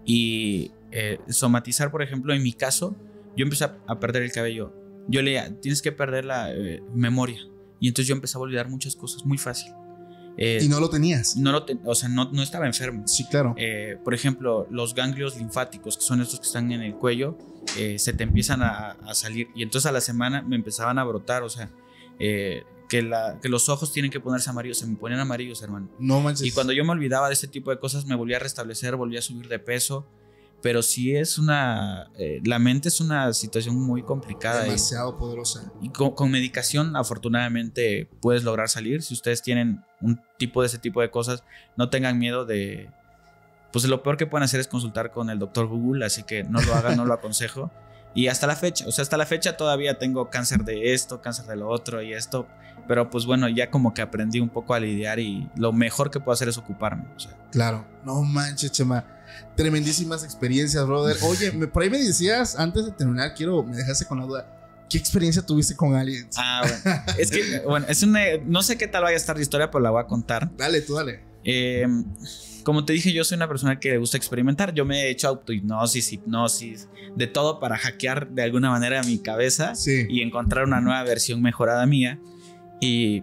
Y eh, somatizar, por ejemplo, en mi caso, yo empecé a, a perder el cabello. Yo leía, tienes que perder la eh, memoria. Y entonces yo empecé a olvidar muchas cosas muy fácil. Eh, y no lo tenías. No lo te, o sea, no, no estaba enfermo. Sí, claro. Eh, por ejemplo, los ganglios linfáticos, que son estos que están en el cuello, eh, se te empiezan a, a salir. Y entonces a la semana me empezaban a brotar. O sea, eh, que, la, que los ojos tienen que ponerse amarillos. Se me ponían amarillos, hermano. No manches. Y cuando yo me olvidaba de este tipo de cosas, me volvía a restablecer, volvía a subir de peso. Pero sí es una... Eh, la mente es una situación muy complicada. Demasiado y, poderosa. Y con, con medicación, afortunadamente, puedes lograr salir. Si ustedes tienen un tipo de ese tipo de cosas, no tengan miedo de... Pues lo peor que pueden hacer es consultar con el doctor Google, así que no lo hagan, no lo aconsejo. Y hasta la fecha, o sea, hasta la fecha todavía tengo cáncer de esto, cáncer de lo otro y esto. Pero pues bueno, ya como que aprendí un poco a lidiar y lo mejor que puedo hacer es ocuparme. O sea. Claro, no manches, Chema. Tremendísimas experiencias, brother. Oye, me, por ahí me decías, antes de terminar, quiero, me dejaste con la duda. ¿Qué experiencia tuviste con aliens? Ah, bueno. Es que, bueno, es una, no sé qué tal vaya a estar la historia, pero la voy a contar. Dale, tú dale. Eh, como te dije, yo soy una persona que le gusta experimentar. Yo me he hecho autohipnosis, hipnosis, de todo para hackear de alguna manera mi cabeza, sí, y encontrar una nueva versión mejorada mía. Y,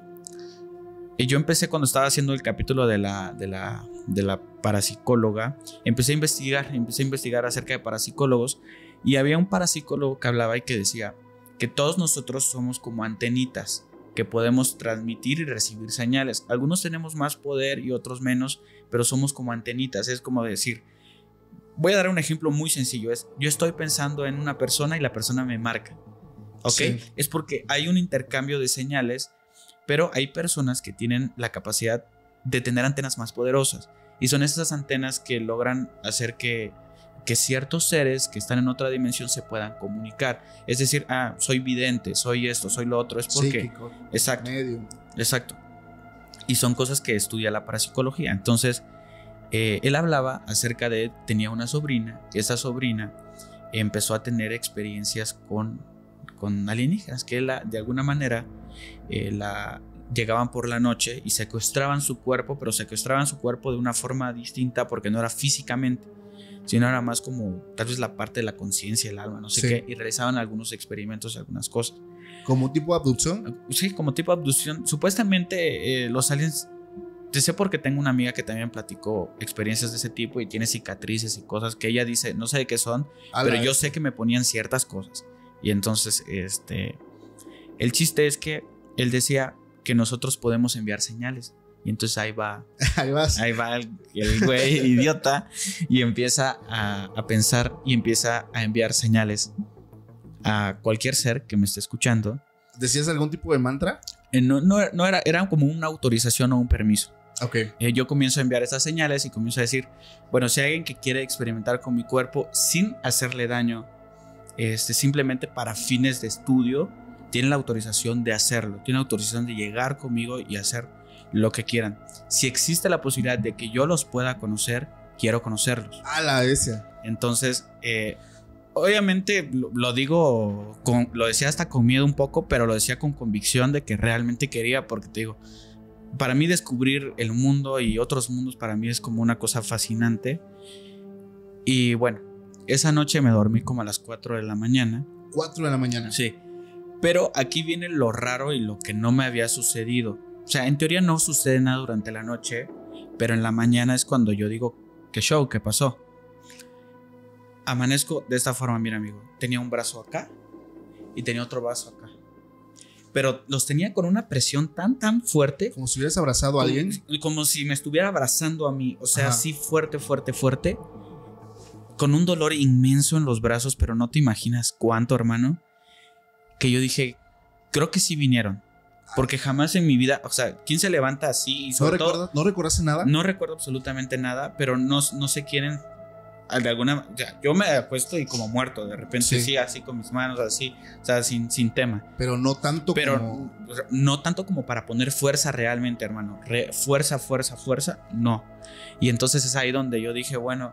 y yo empecé cuando estaba haciendo el capítulo de la, de la, de la parapsicóloga. Empecé a investigar, empecé a investigar acerca de parapsicólogos. Y había un parapsicólogo que hablaba y que decía que todos nosotros somos como antenitas que podemos transmitir y recibir señales. Algunos tenemos más poder y otros menos, pero somos como antenitas. Es como decir, voy a dar un ejemplo muy sencillo. Es, yo estoy pensando en una persona y la persona me marca. ¿Ok? Sí. Es porque hay un intercambio de señales, pero hay personas que tienen la capacidad de tener antenas más poderosas. Y son esas antenas que logran hacer que, que ciertos seres que están en otra dimensión se puedan comunicar. Es decir, ah, soy vidente, soy esto, soy lo otro. Es porque... Psíquico, exacto. Medium. Exacto. Y son cosas que estudia la parapsicología. Entonces, eh, él hablaba acerca de... Tenía una sobrina. Esa sobrina empezó a tener experiencias con, con alienígenas. Que la, de alguna manera eh, la... llegaban por la noche y secuestraban su cuerpo, pero secuestraban su cuerpo de una forma distinta porque no era físicamente, sino era más como tal vez la parte de la conciencia, el alma, no sé sí. qué, y realizaban algunos experimentos y algunas cosas. ¿Como tipo abducción? Sí, como tipo abducción. Supuestamente eh, los aliens, te sé porque tengo una amiga que también platicó experiencias de ese tipo y tiene cicatrices y cosas que ella dice, no sé de qué son, a pero yo sé que me ponían ciertas cosas. Y entonces, este, el chiste es que él decía que nosotros podemos enviar señales. Y entonces ahí va, ahí, vas. ahí va el, el güey idiota y empieza a, a pensar y empieza a enviar señales a cualquier ser que me esté escuchando. ¿Decías algún tipo de mantra? Eh, no, no, no era, era como una autorización o un permiso. Okay. Eh, yo comienzo a enviar esas señales y comienzo a decir, bueno, si hay alguien que quiere experimentar con mi cuerpo sin hacerle daño, este, simplemente para fines de estudio, tienen la autorización de hacerlo, tienen la autorización de llegar conmigo y hacer lo que quieran. Si existe la posibilidad de que yo los pueda conocer, quiero conocerlos. A la vez. Entonces, eh, obviamente lo, lo digo, con, lo decía hasta con miedo un poco, pero lo decía con convicción de que realmente quería, porque te digo, para mí descubrir el mundo y otros mundos para mí es como una cosa fascinante. Y bueno, esa noche me dormí como a las cuatro de la mañana. cuatro de la mañana. Sí. Pero aquí viene lo raro y lo que no me había sucedido. O sea, en teoría no sucede nada durante la noche, pero en la mañana es cuando yo digo, ¿qué show? ¿Qué pasó? Amanezco de esta forma, mira amigo. Tenía un brazo acá y tenía otro brazo acá. Pero los tenía con una presión tan, tan fuerte. Como si hubieras abrazado a como, alguien. Como si me estuviera abrazando a mí. O sea, Ajá. así fuerte, fuerte, fuerte. Con un dolor inmenso en los brazos, pero no te imaginas cuánto, hermano. Que yo dije, creo que sí vinieron. Porque jamás en mi vida, o sea, ¿quién se levanta así? Y sobre ¿No, todo, recuerdas, ¿No recordaste nada? No recuerdo absolutamente nada, pero no, no se quieren... De alguna, o sea, yo me acuesto y como muerto, de repente sí, Sí. así con mis manos, así, o sea, sin, sin tema. Pero no tanto Pero como... o sea, no tanto como para poner fuerza realmente, hermano. Re, fuerza, fuerza, fuerza, no. Y entonces es ahí donde yo dije, bueno,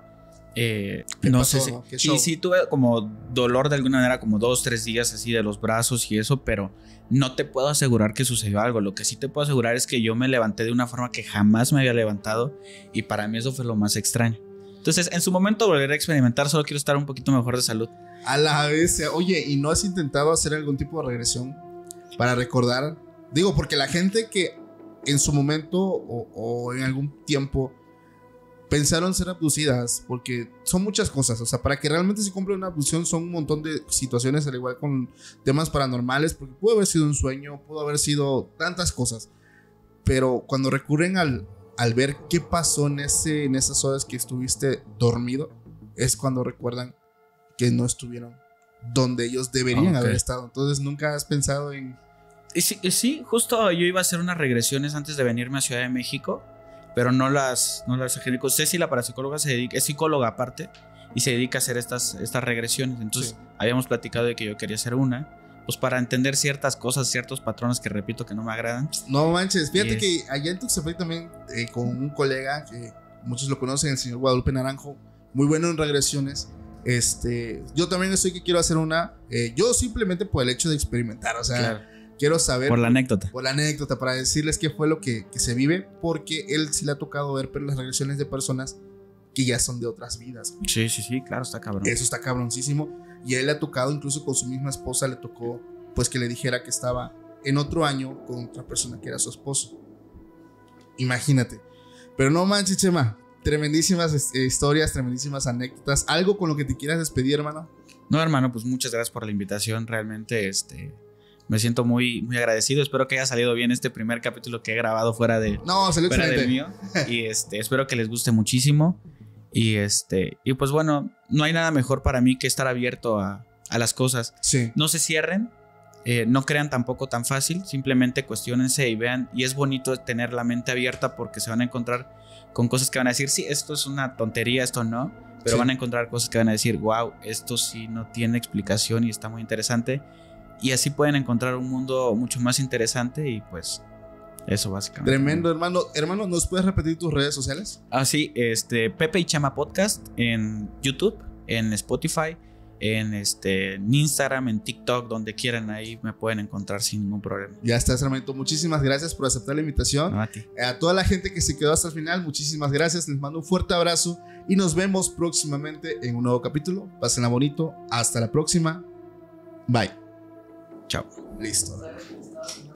eh, no pasó? sé si... ¿Qué Sí, show? sí, tuve como dolor de alguna manera, como dos, tres días así de los brazos y eso, pero no te puedo asegurar que sucedió algo. Lo que sí te puedo asegurar es que yo me levanté de una forma que jamás me había levantado y para mí eso fue lo más extraño. Entonces, en su momento volveré a experimentar, solo quiero estar un poquito mejor de salud. A la vez, oye, ¿y no has intentado hacer algún tipo de regresión para recordar? Digo, porque la gente que en su momento o, o en algún tiempo pensaron ser abducidas, porque son muchas cosas, o sea, para que realmente se cumpla una abducción son un montón de situaciones, al igual con temas paranormales, porque pudo haber sido un sueño, pudo haber sido tantas cosas, pero cuando recurren al... al ver qué pasó en, ese, en esas horas que estuviste dormido, es cuando recuerdan que no estuvieron donde ellos deberían Okay. haber estado. Entonces, ¿nunca has pensado en...? Y sí, y sí, justo yo iba a hacer unas regresiones antes de venirme a Ciudad de México, pero no las, no las ejecuto. Ceci, la parapsicóloga, se dedica, es psicóloga aparte y se dedica a hacer estas, estas regresiones. Entonces, Sí. habíamos platicado de que yo quería hacer una, pues para entender ciertas cosas, ciertos patrones que repito que no me agradan. No manches, fíjate Yes. que allá en Tuxtepec también eh, con un colega que muchos lo conocen, el señor Guadalupe Naranjo, muy bueno en regresiones. Este, yo también estoy que quiero hacer una, eh, yo simplemente por el hecho de experimentar, o sea, Claro. quiero saber Por la anécdota. por la anécdota, para decirles qué fue lo que, que se vive, porque él sí le ha tocado ver pero las regresiones de personas que ya son de otras vidas. Sí, sí, sí, claro, está cabrón. Eso está cabroncísimo. Y a él le ha tocado, incluso con su misma esposa, le tocó pues que le dijera que estaba en otro año con otra persona que era su esposo. Imagínate. Pero no manches, Chema, tremendísimas eh, historias, tremendísimas anécdotas. ¿Algo con lo que te quieras despedir, hermano? No, hermano, pues muchas gracias por la invitación. Realmente, este, me siento muy, muy agradecido. Espero que haya salido bien este primer capítulo que he grabado fuera de, No, salió fuera del excelente. mío. Y este, espero que les guste muchísimo. Y este, y pues bueno, no hay nada mejor para mí que estar abierto a, a las cosas. Sí. No se cierren, eh, no crean tampoco tan fácil. Simplemente cuestionense y vean. Y es bonito tener la mente abierta porque se van a encontrar con cosas que van a decir, sí, esto es una tontería, esto no. Pero Sí. van a encontrar cosas que van a decir, wow, esto sí no tiene explicación y está muy interesante. Y así pueden encontrar un mundo mucho más interesante y pues eso básicamente. Tremendo, hermano. Hermano, ¿nos puedes repetir tus redes sociales? Ah, sí, este, Pepe y Chama Podcast en YouTube, en Spotify, en, este, en Instagram, en TikTok, donde quieran, ahí me pueden encontrar sin ningún problema. Ya estás, hermanito. Muchísimas gracias por aceptar la invitación. No, a ti. A toda la gente que se quedó hasta el final, muchísimas gracias. Les mando un fuerte abrazo y nos vemos próximamente en un nuevo capítulo. Pásenla bonito. Hasta la próxima. Bye. Chao. Listo.